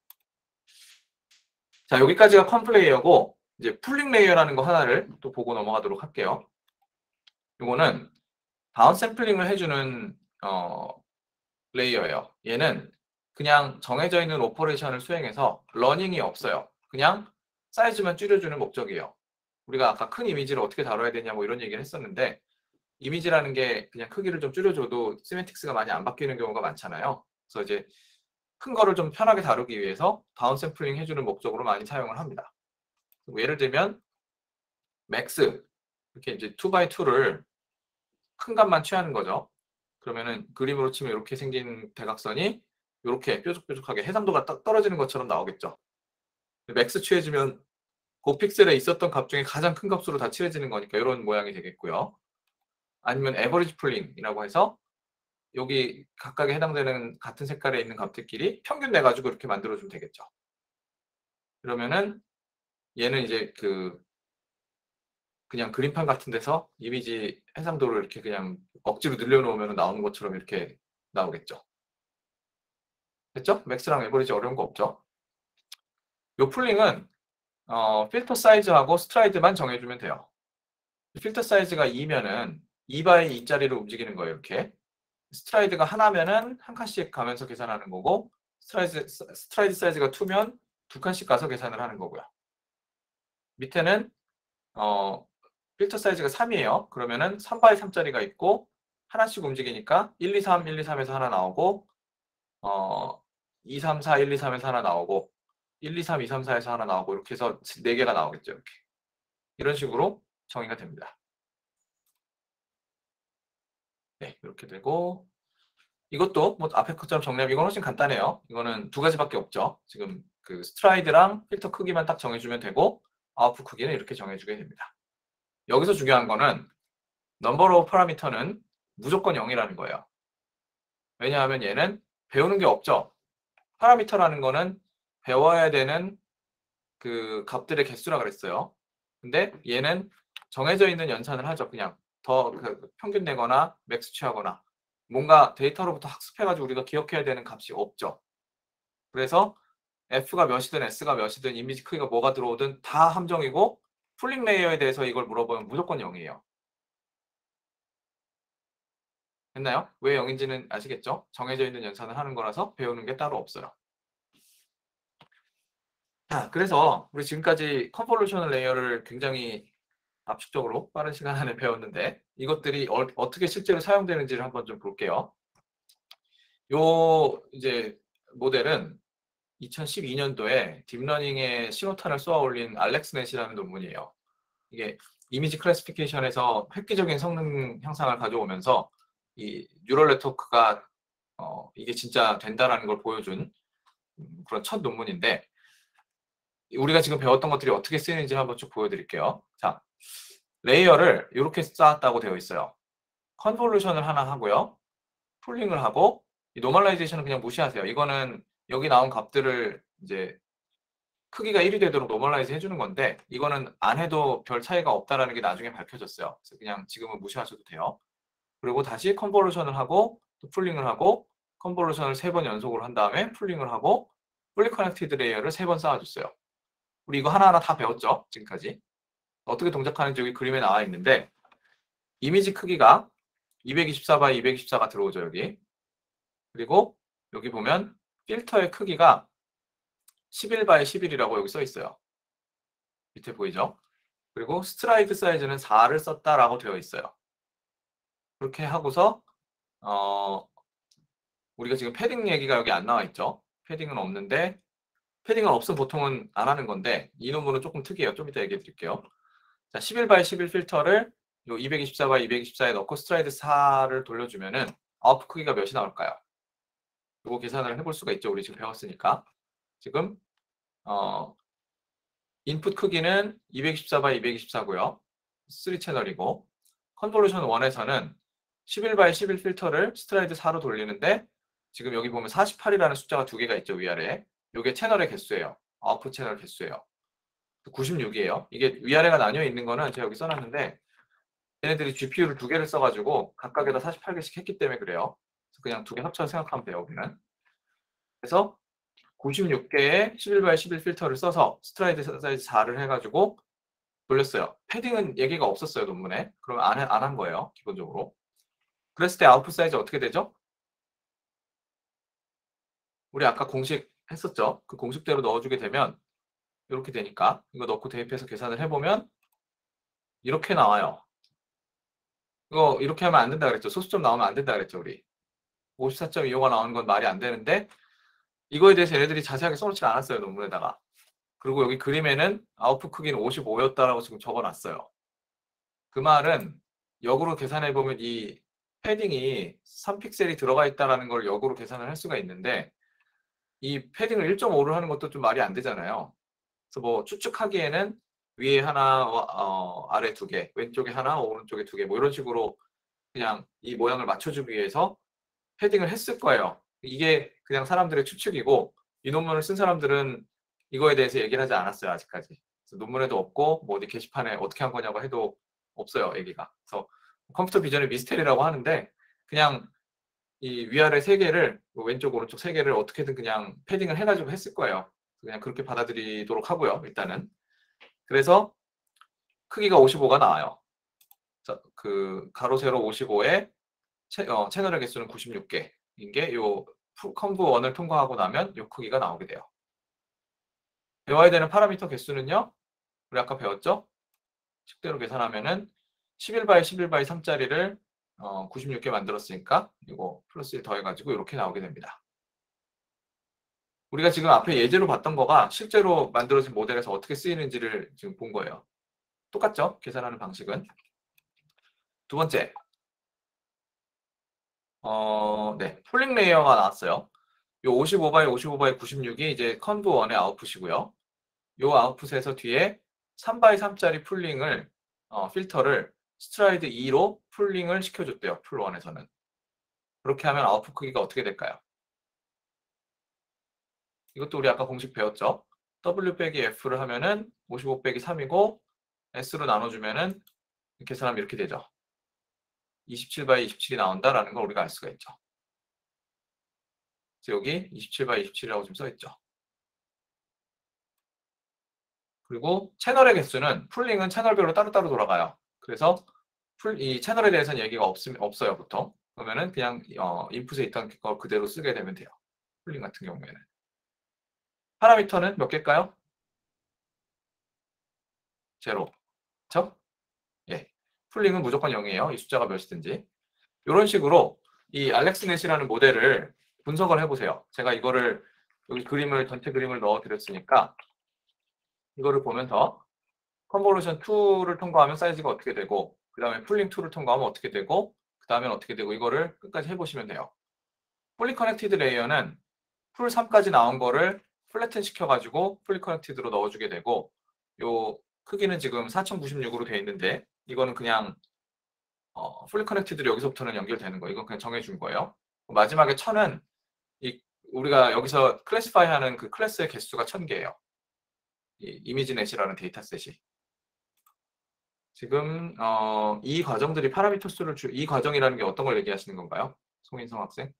자, 여기까지가 컴플레이어고 이제 풀링 레이어라는 거 하나를 또 보고 넘어가도록 할게요. 이거는 다운 샘플링을 해주는 어, 레이어예요. 얘는 그냥 정해져 있는 오퍼레이션을 수행해서 러닝이 없어요. 그냥 사이즈만 줄여주는 목적이에요. 우리가 아까 큰 이미지를 어떻게 다뤄야 되냐 뭐 이런 얘기를 했었는데 이미지라는 게 그냥 크기를 좀 줄여줘도 시멘틱스가 많이 안 바뀌는 경우가 많잖아요. 그래서 이제 큰 거를 좀 편하게 다루기 위해서 다운 샘플링 해주는 목적으로 많이 사용을 합니다. 예를 들면 맥스 이렇게 이제 투 바이 투를 큰 값만 취하는 거죠. 그러면은 그림으로 치면 이렇게 생긴 대각선이 이렇게 뾰족뾰족하게 해상도가 떨어지는 것처럼 나오겠죠. 맥스 취해지면 그 픽셀에 있었던 값 중에 가장 큰 값으로 다 칠해지는 거니까 이런 모양이 되겠고요. 아니면 에버리지 풀링이라고 해서 여기 각각에 해당되는 같은 색깔에 있는 값들끼리 평균 내가지고 이렇게 만들어주면 되겠죠. 그러면은 얘는 이제 그 그냥 그림판 같은 데서 이미지 해상도를 이렇게 그냥 억지로 늘려놓으면 나오는 것처럼 이렇게 나오겠죠. 됐죠? 맥스랑 에버리지 어려운 거 없죠? 요 풀링은 어, 필터 사이즈하고 스트라이드만 정해주면 돼요. 필터 사이즈가 이면은 이 바이 이짜리로 움직이는 거예요. 이렇게. 스트라이드가 하나면은 한 칸씩 가면서 계산하는 거고 스트라이드, 스트라이드 사이즈가 이면 두 칸씩 가서 계산을 하는 거고요. 밑에는 어, 필터 사이즈가 삼이에요. 그러면은 삼 바이 삼짜리가 있고 하나씩 움직이니까 일, 이, 삼, 일, 이, 삼에서 하나 나오고 어, 이, 삼, 사, 일, 이, 삼에서 하나 나오고 일, 이, 삼, 이, 삼, 사에서 하나 나오고 이렇게 해서 네 개가 나오겠죠. 이렇게. 이런 식으로 정의가 됩니다. 네, 이렇게 되고 이것도 뭐 앞에 것처럼 정리하면 이건 훨씬 간단해요. 이거는 두 가지밖에 없죠. 지금 그 스트라이드랑 필터 크기만 딱 정해주면 되고 아웃풋 크기는 이렇게 정해주게 됩니다. 여기서 중요한 거는 넘버 오브 파라미터는 무조건 영이라는 거예요. 왜냐하면 얘는 배우는 게 없죠. 파라미터라는 거는 배워야 되는 그 값들의 개수라 그랬어요. 근데 얘는 정해져 있는 연산을 하죠. 그냥 더 그 평균 내거나 맥스 취하거나 뭔가 데이터로부터 학습해가지고 우리가 기억해야 되는 값이 없죠. 그래서 F가 몇이든 S가 몇이든 이미지 크기가 뭐가 들어오든 다 함정이고 풀링 레이어에 대해서 이걸 물어보면 무조건 영이에요. 됐나요? 왜 영인지는 아시겠죠? 정해져 있는 연산을 하는 거라서 배우는 게 따로 없어요. 자, 그래서 우리 지금까지 컨볼루션 레이어를 굉장히 압축적으로 빠른 시간 안에 배웠는데 이것들이 어, 어떻게 실제로 사용되는지를 한번 좀 볼게요. 요 이제 모델은 이천십이 년도에 딥러닝에 신호탄을 쏘아 올린 알렉스넷이라는 논문이에요. 이게 이미지 클래시피케이션에서 획기적인 성능 향상을 가져오면서 이 뉴럴 네트워크가 어, 이게 진짜 된다라는 걸 보여준 그런 첫 논문인데 우리가 지금 배웠던 것들이 어떻게 쓰이는지 한번 쭉 보여드릴게요. 자, 레이어를 이렇게 쌓았다고 되어 있어요. 컨볼루션을 하나 하고요. 풀링을 하고 이 노멀라이제이션은 그냥 무시하세요. 이거는 여기 나온 값들을 이제 크기가 일이 되도록 노멀라이즈 해주는 건데 이거는 안 해도 별 차이가 없다라는 게 나중에 밝혀졌어요. 그래서 그냥 지금은 무시하셔도 돼요. 그리고 다시 컨볼루션을 하고 또 풀링을 하고 컨볼루션을 세 번 연속으로 한 다음에 풀링을 하고 풀리 커넥티드 레이어를 세 번 쌓아줬어요. 우리 이거 하나하나 다 배웠죠? 지금까지. 어떻게 동작하는지 여기 그림에 나와 있는데 이미지 크기가 이백이십사 바이 이백이십사가 들어오죠. 여기. 그리고 여기 보면 필터의 크기가 십일 바이 십일이라고 여기 써 있어요. 밑에 보이죠? 그리고 스트라이드 사이즈는 사를 썼다라고 되어 있어요. 그렇게 하고서 어, 우리가 지금 패딩 얘기가 여기 안 나와 있죠. 패딩은 없는데 패딩은 없으면 보통은 안 하는 건데 이 논문은 조금 특이해요. 좀 이따 얘기해 드릴게요. 자, 십일 바이 십일 필터를 요 이백이십사 바이 이백이십사에 넣고 스트라이드 사를 돌려주면은 아웃풋 크기가 몇이 나올까요? 이거 계산을 해볼 수가 있죠. 우리 지금 배웠으니까. 지금 어, 인풋 크기는 이백이십사 바이 이백이십사고요. 삼 채널이고 컨볼루션 일에서는 십일 바이 십일 필터를 스트라이드 사로 돌리는데 지금 여기 보면 사십팔이라는 숫자가 두 개가 있죠. 위아래에. 이게 채널의 개수예요. 아웃풋 채널 개수예요. 구십육이에요. 이게 위아래가 나뉘어 있는 거는 제가 여기 써놨는데 얘네들이 지피유를 두 개를 써가지고 각각에다 사십팔 개씩 했기 때문에 그래요. 그래서 그냥 두 개 합쳐서 생각하면 돼요. 우리는. 그래서 구십육 개의 십일 바이 십일 필터를 써서 스트라이드 사이즈 사를 해가지고 돌렸어요. 패딩은 얘기가 없었어요. 논문에. 그러면 안, 안 한 거예요. 기본적으로. 그랬을 때 아웃풋 사이즈 어떻게 되죠? 우리 아까 공식 했었죠. 그 공식대로 넣어주게 되면 이렇게 되니까 이거 넣고 대입해서 계산을 해보면 이렇게 나와요. 이거 이렇게 하면 안 된다 그랬죠. 소수점 나오면 안 된다 그랬죠. 우리 오십사 점 이오가 나오는 건 말이 안 되는데 이거에 대해서 얘네들이 자세하게 써놓지 않았어요. 논문에다가. 그리고 여기 그림에는 아웃풋 크기는 오십오였다라고 지금 적어놨어요. 그 말은 역으로 계산해보면 이 패딩이 삼 픽셀이 들어가 있다는 걸 역으로 계산을 할 수가 있는데 이 패딩을 일 점 오를 하는 것도 좀 말이 안 되잖아요. 그래서 뭐 추측하기에는 위에 하나, 어, 아래 두 개, 왼쪽에 하나, 오른쪽에 두 개, 뭐 이런 식으로 그냥 이 모양을 맞춰주기 위해서 패딩을 했을 거예요. 이게 그냥 사람들의 추측이고 이 논문을 쓴 사람들은 이거에 대해서 얘기를 하지 않았어요. 아직까지. 그래서 논문에도 없고 뭐 어디 게시판에 어떻게 한 거냐고 해도 없어요. 얘기가. 그래서 컴퓨터 비전의 미스테리라고 하는데 그냥 이 위아래 세 개를 왼쪽 오른쪽 세 개를 어떻게든 그냥 패딩을 해가지고 했을 거예요. 그냥 그렇게 받아들이도록 하고요. 일단은. 그래서 크기가 오십오가 나와요. 자, 그 가로 세로 오십오에 채, 어, 채널의 개수는 구십육 개인 게 요 컨브 일을 통과하고 나면 요 크기가 나오게 돼요. 배워야 되는 파라미터 개수는요. 우리 아까 배웠죠? 식대로 계산하면은 십일 바이 십일 바이 삼짜리를 어, 구십육 개 만들었으니까 이거 플러스 일 더해가지고 이렇게 나오게 됩니다. 우리가 지금 앞에 예제로 봤던 거가 실제로 만들어진 모델에서 어떻게 쓰이는지를 지금 본 거예요. 똑같죠? 계산하는 방식은. 두 번째. 어, 네. 폴링 레이어가 나왔어요. 요 오십오 바이 오십오 바이 구십육이 이제 컨브 일의 아웃풋이고요. 요 아웃풋에서 뒤에 삼 바이 삼짜리 풀링을, 어, 필터를 스트라이드 이로 풀링을 시켜줬대요. 풀 일에서는. 그렇게 하면 아웃풋 크기가 어떻게 될까요? 이것도 우리 아까 공식 배웠죠? W 빼기 F를 하면은 오십오 빼기 삼이고 S로 나눠주면은 계산하면 이렇게 되죠. 이십칠 바이 이십칠이 나온다라는 걸 우리가 알 수가 있죠. 그래서 여기 이십칠 바이 이십칠이라고 지금 써있죠. 그리고 채널의 개수는 풀링은 채널별로 따로따로 돌아가요. 그래서 풀, 이 채널에 대해서는 얘기가 없, 없어요. 보통. 그러면은 그냥 어, 인풋에 있던 거 그대로 쓰게 되면 돼요. 풀링 같은 경우에는. 파라미터는 몇 개일까요? 제로. 그렇죠? 예. 풀링은 무조건 영이에요. 이 숫자가 몇이든지. 이런 식으로 이 알렉스넷이라는 모델을 분석을 해보세요. 제가 이거를 여기 그림을 전체 그림을 넣어드렸으니까 이거를 보면서 컨볼루션 이를 통과하면 사이즈가 어떻게 되고 그 다음에 풀링 이를 통과하면 어떻게 되고 그 다음에 어떻게 되고 이거를 끝까지 해보시면 돼요. 풀리 커넥티드 레이어는 풀 삼까지 나온 거를 플래튼 시켜가지고 풀리 커넥티드로 넣어주게 되고 요 크기는 지금 사천구십육으로 되어 있는데 이거는 그냥 어, 풀리 커넥티드로 여기서부터는 연결되는 거예요. 이건 그냥 정해준 거예요. 마지막에 천은 이 우리가 여기서 클래시파이 하는 그 클래스의 개수가 천 개예요. 이 이미지넷이라는 데이터셋이. 지금 어, 이 과정들이 파라미터 수를 주, 이 과정이라는 게 어떤 걸 얘기하시는 건가요? 송인성 학생?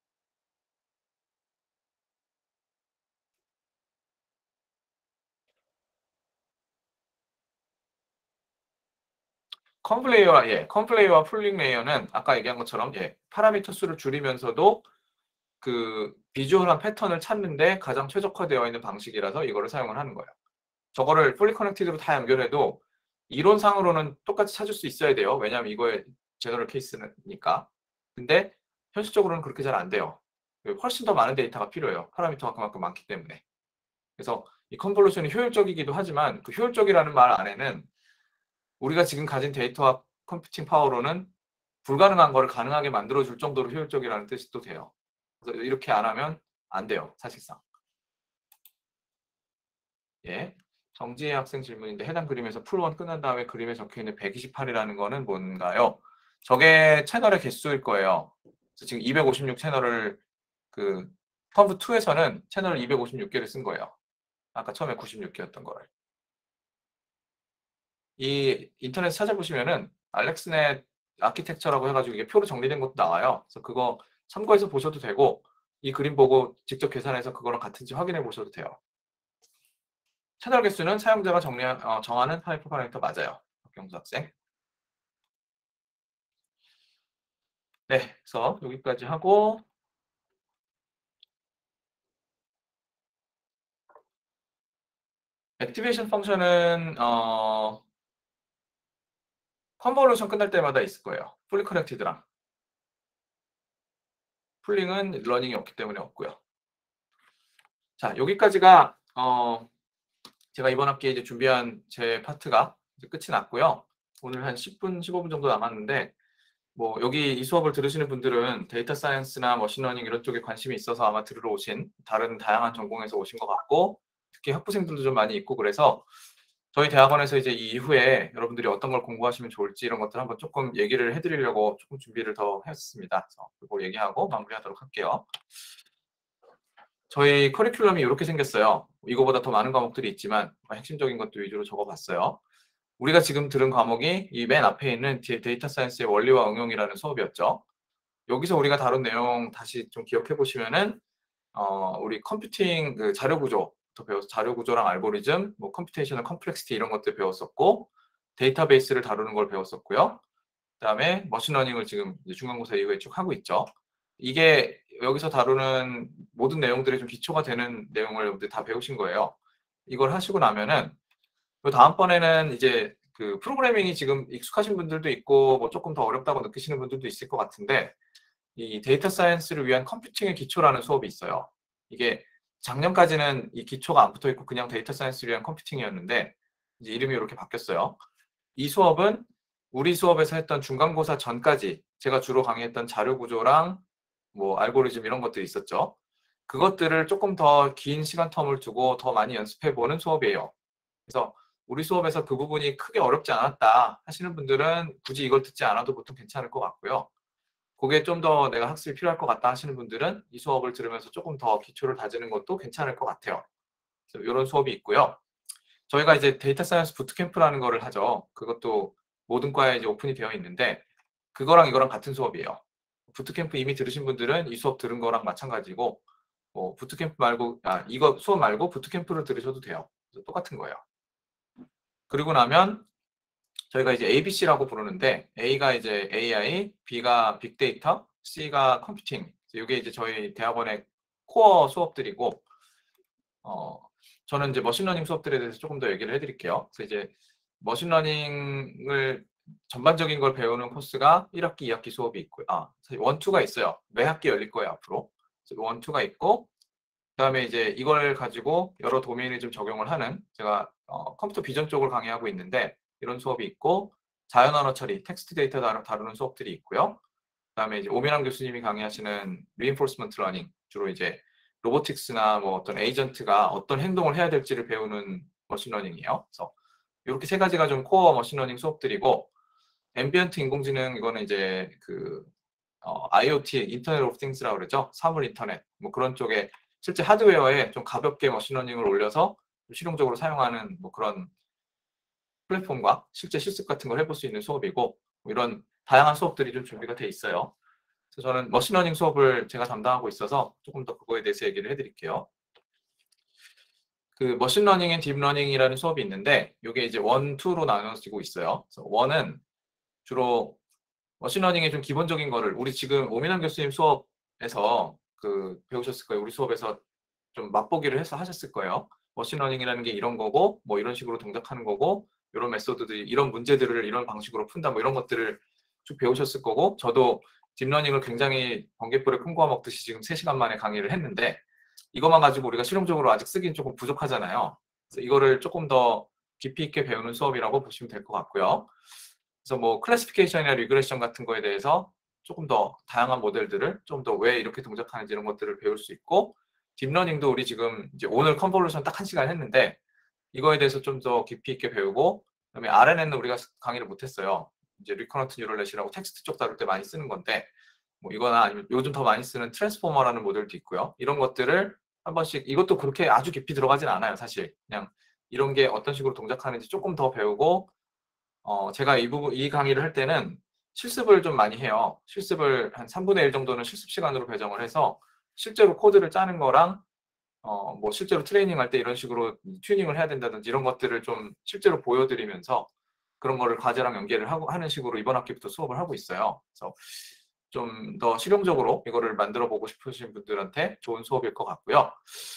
컴플레이어와 예, 컴플레이어와 풀링 레이어는 아까 얘기한 것처럼 예, 파라미터 수를 줄이면서도 그 비주얼한 패턴을 찾는데 가장 최적화되어 있는 방식이라서 이거를 사용을 하는 거예요. 저거를 풀리 커넥티드로 다 연결해도 이론상으로는 똑같이 찾을 수 있어야 돼요. 왜냐하면 이거의 제너럴 케이스니까. 근데 현실적으로는 그렇게 잘 안 돼요. 훨씬 더 많은 데이터가 필요해요. 파라미터가 그만큼 많기 때문에. 그래서 이 컨볼루션이 효율적이기도 하지만 그 효율적이라는 말 안에는 우리가 지금 가진 데이터와 컴퓨팅 파워로는 불가능한 거를 가능하게 만들어줄 정도로 효율적이라는 뜻이 또 돼요. 그래서 이렇게 안 하면 안 돼요, 사실상. 예. 정지혜 학생 질문인데 해당 그림에서 풀원 끝난 다음에 그림에 적혀있는 백이십팔이라는 거는 뭔가요? 저게 채널의 개수일 거예요. 그래서 지금 이백오십육 채널을 그 컴프 이에서는 채널을 이백오십육 개를 쓴 거예요. 아까 처음에 구십육 개였던 거를. 이 인터넷 찾아보시면은 알렉스넷 아키텍처라고 해가지고 이게 표로 정리된 것도 나와요. 그래서 그거 참고해서 보셔도 되고 이 그림 보고 직접 계산해서 그거랑 같은지 확인해 보셔도 돼요. 채널 개수는 사용자가 정리한, 어, 정하는 하이퍼 파라미터 맞아요. 박경수 학생. 네, 그래서 여기까지 하고 액티베이션 펑션은 어, 컨볼루션 끝날 때마다 있을 거예요. 풀리 커넥티드랑. 풀링은 러닝이 없기 때문에 없고요. 자, 여기까지가 어, 제가 이번 학기에 이제 준비한 제 파트가 이제 끝이 났고요. 오늘 한 십 분, 십오 분 정도 남았는데 뭐 여기 이 수업을 들으시는 분들은 데이터 사이언스나 머신러닝 이런 쪽에 관심이 있어서 아마 들으러 오신 다른 다양한 전공에서 오신 것 같고 특히 학부생들도 좀 많이 있고 그래서 저희 대학원에서 이제 이 이후에 여러분들이 어떤 걸 공부하시면 좋을지 이런 것들 한번 조금 얘기를 해드리려고 조금 준비를 더 했습니다. 그래서 그거 얘기하고 마무리하도록 할게요. 저희 커리큘럼이 이렇게 생겼어요. 이거보다 더 많은 과목들이 있지만 핵심적인 것도 위주로 적어봤어요. 우리가 지금 들은 과목이 이 맨 앞에 있는 데이터 사이언스의 원리와 응용이라는 수업이었죠. 여기서 우리가 다룬 내용 다시 좀 기억해 보시면은 어, 우리 컴퓨팅 그 자료 구조 더 배워서 자료 구조랑 알고리즘, 뭐 컴퓨테이셔널 컴플렉시티 이런 것들 배웠었고 데이터베이스를 다루는 걸 배웠었고요. 그다음에 머신러닝을 지금 이제 중간고사 이후에 쭉 하고 있죠. 이게 여기서 다루는 모든 내용들이 좀 기초가 되는 내용을 다 배우신 거예요. 이걸 하시고 나면은 다음번에는 이제 그 프로그래밍이 지금 익숙하신 분들도 있고 뭐 조금 더 어렵다고 느끼시는 분들도 있을 것 같은데 이 데이터 사이언스를 위한 컴퓨팅의 기초라는 수업이 있어요. 이게 작년까지는 이 기초가 안 붙어 있고 그냥 데이터 사이언스를 위한 컴퓨팅이었는데 이제 이름이 이렇게 바뀌었어요. 이 수업은 우리 수업에서 했던 중간고사 전까지 제가 주로 강의했던 자료 구조랑 뭐 알고리즘 이런 것들이 있었죠. 그것들을 조금 더 긴 시간 텀을 두고 더 많이 연습해 보는 수업이에요. 그래서 우리 수업에서 그 부분이 크게 어렵지 않았다 하시는 분들은 굳이 이걸 듣지 않아도 보통 괜찮을 것 같고요. 그게 좀 더 내가 학습이 필요할 것 같다 하시는 분들은 이 수업을 들으면서 조금 더 기초를 다지는 것도 괜찮을 것 같아요. 그래서 이런 수업이 있고요. 저희가 이제 데이터 사이언스 부트캠프라는 거를 하죠. 그것도 모든 과에 이제 오픈이 되어 있는데 그거랑 이거랑 같은 수업이에요. 부트캠프 이미 들으신 분들은 이 수업 들은 거랑 마찬가지고 뭐 부트캠프 말고 아 이거 수업 말고 부트캠프를 들으셔도 돼요. 그래서 똑같은 거예요. 그리고 나면 저희가 이제 에이비씨라고 부르는데 A가 이제 에이아이, B가 빅데이터, C가 컴퓨팅. 이게 이제 저희 대학원의 코어 수업들이고 어, 저는 이제 머신러닝 수업들에 대해서 조금 더 얘기를 해드릴게요. 그래서 이제 머신러닝을 전반적인 걸 배우는 코스가 일 학기, 이 학기 수업이 있고요. 아, 일, 이가 있어요. 매 학기 열릴 거예요, 앞으로. 일, 이가 있고 그다음에 이제 이걸 가지고 여러 도메인에 좀 적용을 하는 제가 어, 컴퓨터 비전 쪽을 강의하고 있는데 이런 수업이 있고 자연 언어 처리, 텍스트 데이터 다루는 수업들이 있고요. 그다음에 이제 오민환 교수님이 강의하시는 리인포스먼트 러닝 주로 이제 로보틱스나 뭐 어떤 에이전트가 어떤 행동을 해야 될지를 배우는 머신러닝이에요. 그래서 이렇게 세 가지가 좀 코어 머신러닝 수업들이고 앰비언트 인공지능 이거는 이제 그 어, 아이오티, 인터넷 오브 띵스라고 그러죠. 사물 인터넷 뭐 그런 쪽에 실제 하드웨어에 좀 가볍게 머신러닝을 올려서 실용적으로 사용하는 뭐 그런 플랫폼과 실제 실습 같은 걸 해볼 수 있는 수업이고 뭐 이런 다양한 수업들이 좀 준비가 돼 있어요. 그래서 저는 머신러닝 수업을 제가 담당하고 있어서 조금 더 그거에 대해서 얘기를 해드릴게요. 그 머신러닝 앤 딥러닝이라는 수업이 있는데 이게 이제 원, 투로 나눠지고 있어요. 그래서 원은 주로 머신러닝의 좀 기본적인 거를 우리 지금 오민환 교수님 수업에서 그 배우셨을 거예요. 우리 수업에서 좀 맛보기를 해서 하셨을 거예요. 머신러닝이라는 게 이런 거고 뭐 이런 식으로 동작하는 거고 이런 메소드들이 이런 문제들을 이런 방식으로 푼다 뭐 이런 것들을 쭉 배우셨을 거고 저도 딥러닝을 굉장히 번개불에 큰 거와 먹듯이 지금 세 시간 만에 강의를 했는데 이것만 가지고 우리가 실용적으로 아직 쓰기는 조금 부족하잖아요. 그래서 이거를 조금 더 깊이 있게 배우는 수업이라고 보시면 될 것 같고요. 그래서 뭐 클래시피케이션이나 리그레션 같은 거에 대해서 조금 더 다양한 모델들을 좀 더 왜 이렇게 동작하는지 이런 것들을 배울 수 있고, 딥러닝도 우리 지금 이제 오늘 컨볼루션 딱 한 시간 했는데 이거에 대해서 좀 더 깊이 있게 배우고, 그다음에 알엔엔은 우리가 강의를 못했어요. 이제 리커런트 뉴럴넷이라고 텍스트 쪽 다룰 때 많이 쓰는 건데, 뭐 이거나 아니면 요즘 더 많이 쓰는 트랜스포머라는 모델도 있고요. 이런 것들을 한 번씩, 이것도 그렇게 아주 깊이 들어가진 않아요, 사실. 그냥 이런 게 어떤 식으로 동작하는지 조금 더 배우고, 어, 제가 이 부분, 이 강의를 할 때는 실습을 좀 많이 해요. 실습을 한 삼분의 일 정도는 실습 시간으로 배정을 해서 실제로 코드를 짜는 거랑 어, 뭐 실제로 트레이닝 할 때 이런 식으로 튜닝을 해야 된다든지 이런 것들을 좀 실제로 보여드리면서 그런 거를 과제랑 연계를 하고 하는 식으로 이번 학기부터 수업을 하고 있어요. 그래서 좀 더 실용적으로 이거를 만들어 보고 싶으신 분들한테 좋은 수업일 것 같고요.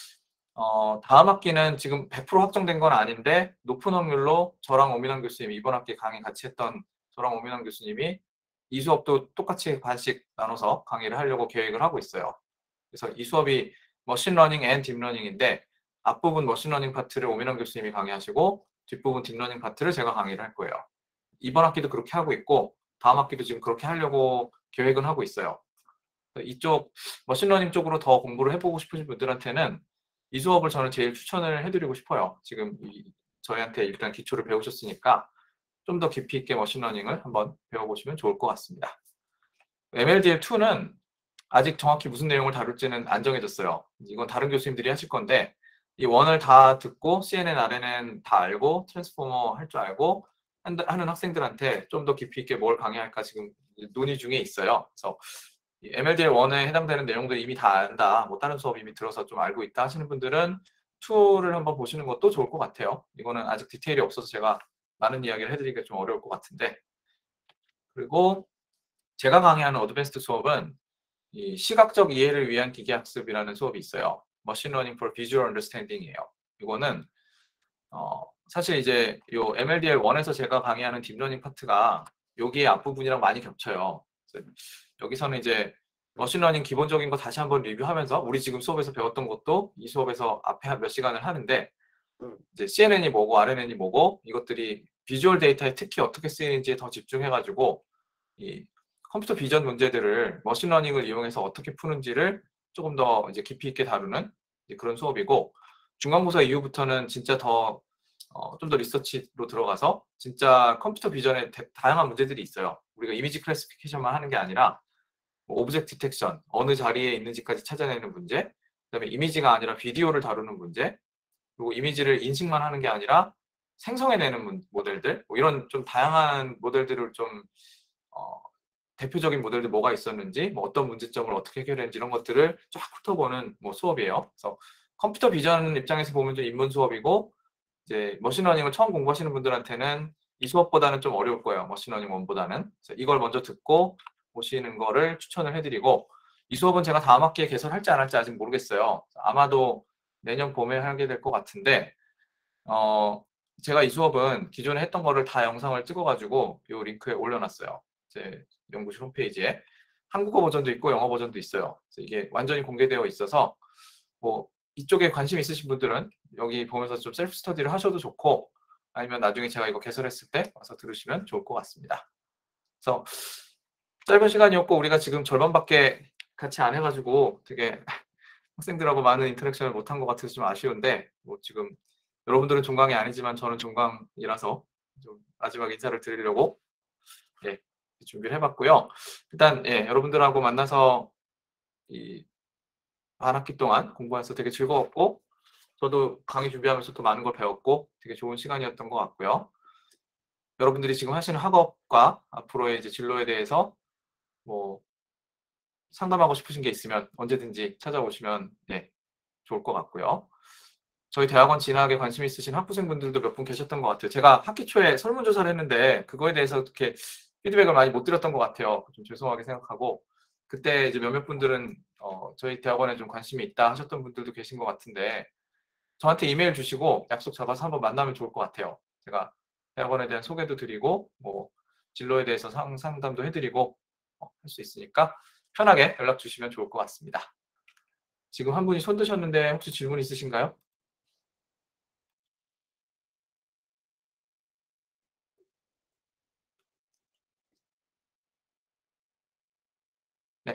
어, 다음 학기는 지금 백 퍼센트 확정된 건 아닌데 높은 확률로 저랑 오민환 교수님이 이번 학기 강의 같이 했던 저랑 오민환 교수님이 이 수업도 똑같이 반씩 나눠서 강의를 하려고 계획을 하고 있어요. 그래서 이 수업이 머신러닝 앤 딥러닝인데 앞부분 머신러닝 파트를 오민환 교수님이 강의하시고 뒷부분 딥러닝 파트를 제가 강의를 할 거예요. 이번 학기도 그렇게 하고 있고 다음 학기도 지금 그렇게 하려고 계획은 하고 있어요. 이쪽 머신러닝 쪽으로 더 공부를 해보고 싶으신 분들한테는 이 수업을 저는 제일 추천을 해드리고 싶어요. 지금 이, 저희한테 일단 기초를 배우셨으니까 좀 더 깊이 있게 머신러닝을 한번 배워보시면 좋을 것 같습니다. 엠엘디엘 투는 아직 정확히 무슨 내용을 다룰지는 안 정해졌어요. 이건 다른 교수님들이 하실 건데 이 원을 다 듣고 씨엔엔, 알엔엔 다 알고 트랜스포머 할 줄 알고 하는 학생들한테 좀 더 깊이 있게 뭘 강의할까 지금 논의 중에 있어요. 그래서 엠엘디엘 원에 해당되는 내용들 이미 다 안다, 뭐 다른 수업 이미 들어서 좀 알고 있다 하시는 분들은 투를 한번 보시는 것도 좋을 것 같아요. 이거는 아직 디테일이 없어서 제가 많은 이야기를 해드리기가 좀 어려울 것 같은데, 그리고 제가 강의하는 어드밴스드 수업은 이 시각적 이해를 위한 기계학습이라는 수업이 있어요. Machine Learning for Visual Understanding이에요. 이거는 어, 사실 이제 요 엠엘디엘 원에서 제가 강의하는 딥러닝 파트가 여기의 앞부분이랑 많이 겹쳐요. 여기서는 이제 머신러닝 기본적인 거 다시 한번 리뷰하면서 우리 지금 수업에서 배웠던 것도 이 수업에서 앞에 몇 시간을 하는데 이제 씨엔엔이 뭐고 알엔엔이 뭐고 이것들이 비주얼 데이터에 특히 어떻게 쓰이는지에 더 집중해가지고 이 컴퓨터 비전 문제들을 머신러닝을 이용해서 어떻게 푸는지를 조금 더 이제 깊이 있게 다루는 그런 수업이고, 중간고사 이후부터는 진짜 더 어, 좀 더 리서치로 들어가서 진짜 컴퓨터 비전에 대, 다양한 문제들이 있어요. 우리가 이미지 클래시피케이션만 하는 게 아니라 뭐 오브젝트 디텍션, 어느 자리에 있는지까지 찾아내는 문제, 그다음에 이미지가 아니라 비디오를 다루는 문제, 그리고 이미지를 인식만 하는 게 아니라 생성해내는 문, 모델들, 뭐 이런 좀 다양한 모델들을 좀 어, 대표적인 모델들 뭐가 있었는지, 뭐 어떤 문제점을 어떻게 해결했는지 이런 것들을 쫙 훑어보는 뭐 수업이에요. 그래서 컴퓨터 비전 입장에서 보면 좀 입문 수업이고, 이제 머신러닝을 처음 공부하시는 분들한테는 이 수업보다는 좀 어려울 거예요. 머신러닝 원보다는. 그래서 이걸 먼저 듣고 보시는 거를 추천을 해드리고, 이 수업은 제가 다음 학기에 개설할지 안 할지 아직 모르겠어요. 아마도 내년 봄에 하게 될 것 같은데, 어, 제가 이 수업은 기존에 했던 거를 다 영상을 찍어가지고 이 링크에 올려놨어요. 제 연구실 홈페이지에. 한국어 버전도 있고 영어 버전도 있어요. 그래서 이게 완전히 공개되어 있어서 뭐 이쪽에 관심 있으신 분들은 여기 보면서 좀 셀프 스터디를 하셔도 좋고, 아니면 나중에 제가 이거 개설했을 때 와서 들으시면 좋을 것 같습니다. 그래서 짧은 시간이었고 우리가 지금 절반밖에 같이 안 해가지고 되게 학생들하고 많은 인터랙션을 못한 것 같아서 좀 아쉬운데, 뭐 지금 여러분들은 종강이 아니지만 저는 종강이라서 좀 마지막 인사를 드리려고 예, 준비를 해봤고요. 일단 예, 여러분들하고 만나서 이 반 학기 동안 공부해서 되게 즐거웠고, 저도 강의 준비하면서 또 많은 걸 배웠고 되게 좋은 시간이었던 것 같고요. 여러분들이 지금 하시는 학업과 앞으로의 이제 진로에 대해서 뭐 상담하고 싶으신 게 있으면 언제든지 찾아오시면 네, 좋을 것 같고요. 저희 대학원 진학에 관심 있으신 학부생분들도 몇 분 계셨던 것 같아요. 제가 학기 초에 설문조사를 했는데 그거에 대해서 이렇게 피드백을 많이 못 드렸던 것 같아요. 좀 죄송하게 생각하고, 그때 이제 몇몇 분들은 어, 저희 대학원에 좀 관심이 있다 하셨던 분들도 계신 것 같은데 저한테 이메일 주시고 약속 잡아서 한번 만나면 좋을 것 같아요. 제가 대학원에 대한 소개도 드리고 뭐 진로에 대해서 상, 상담도 해드리고 어, 할 수 있으니까 편하게 연락 주시면 좋을 것 같습니다. 지금 한 분이 손 드셨는데 혹시 질문 있으신가요?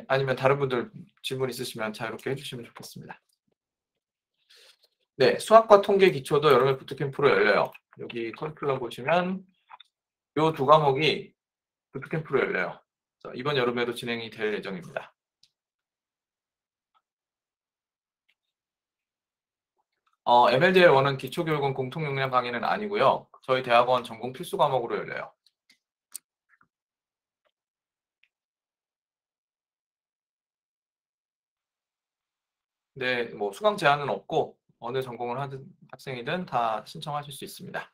아니면 다른 분들 질문 있으시면 자유롭게 해주시면 좋겠습니다. 네, 수학과 통계 기초도 여름에 부트캠프로 열려요. 여기 커리큘럼 보시면 이 두 과목이 부트캠프로 열려요. 그래서 이번 여름에도 진행이 될 예정입니다. 어, 엠엘디엘일은 기초교육원 공통역량 강의는 아니고요. 저희 대학원 전공 필수 과목으로 열려요. 네, 뭐 수강 제한은 없고 어느 전공을 하든 학생이든 다 신청하실 수 있습니다.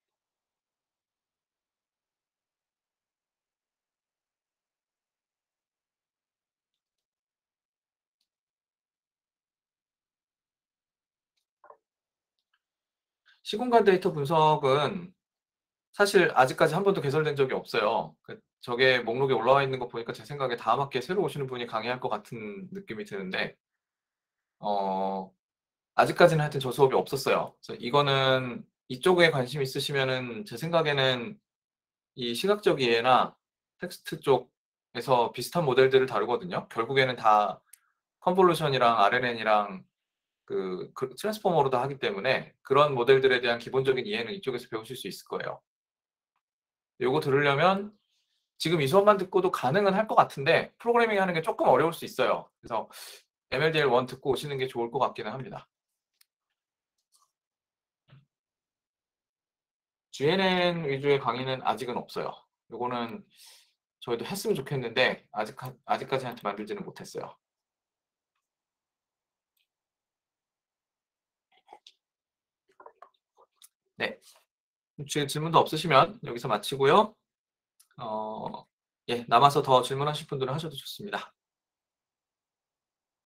시공간 데이터 분석은 사실 아직까지 한 번도 개설된 적이 없어요. 그 저게 목록에 올라와 있는 거 보니까 제 생각에 다음 학기에 새로 오시는 분이 강의할 것 같은 느낌이 드는데 어, 아직까지는 하여튼 저 수업이 없었어요. 그래서 이거는 이쪽에 관심 있으시면은 제 생각에는 이 시각적 이해나 텍스트 쪽에서 비슷한 모델들을 다루거든요. 결국에는 다 컨볼루션이랑 알엔엔이랑 그, 그 트랜스포머로 다 하기 때문에 그런 모델들에 대한 기본적인 이해는 이쪽에서 배우실 수 있을 거예요. 요거 들으려면 지금 이 수업만 듣고도 가능은 할 것 같은데 프로그래밍 하는 게 조금 어려울 수 있어요. 그래서 엠엘디엘 일 듣고 오시는 게 좋을 것 같기는 합니다. 지엔엔 위주의 강의는 아직은 없어요. 요거는 저희도 했으면 좋겠는데 아직, 아직까지 만들지는 못했어요. 네. 지금 질문도 없으시면 여기서 마치고요. 어, 예, 남아서 더 질문하실 분들은 하셔도 좋습니다.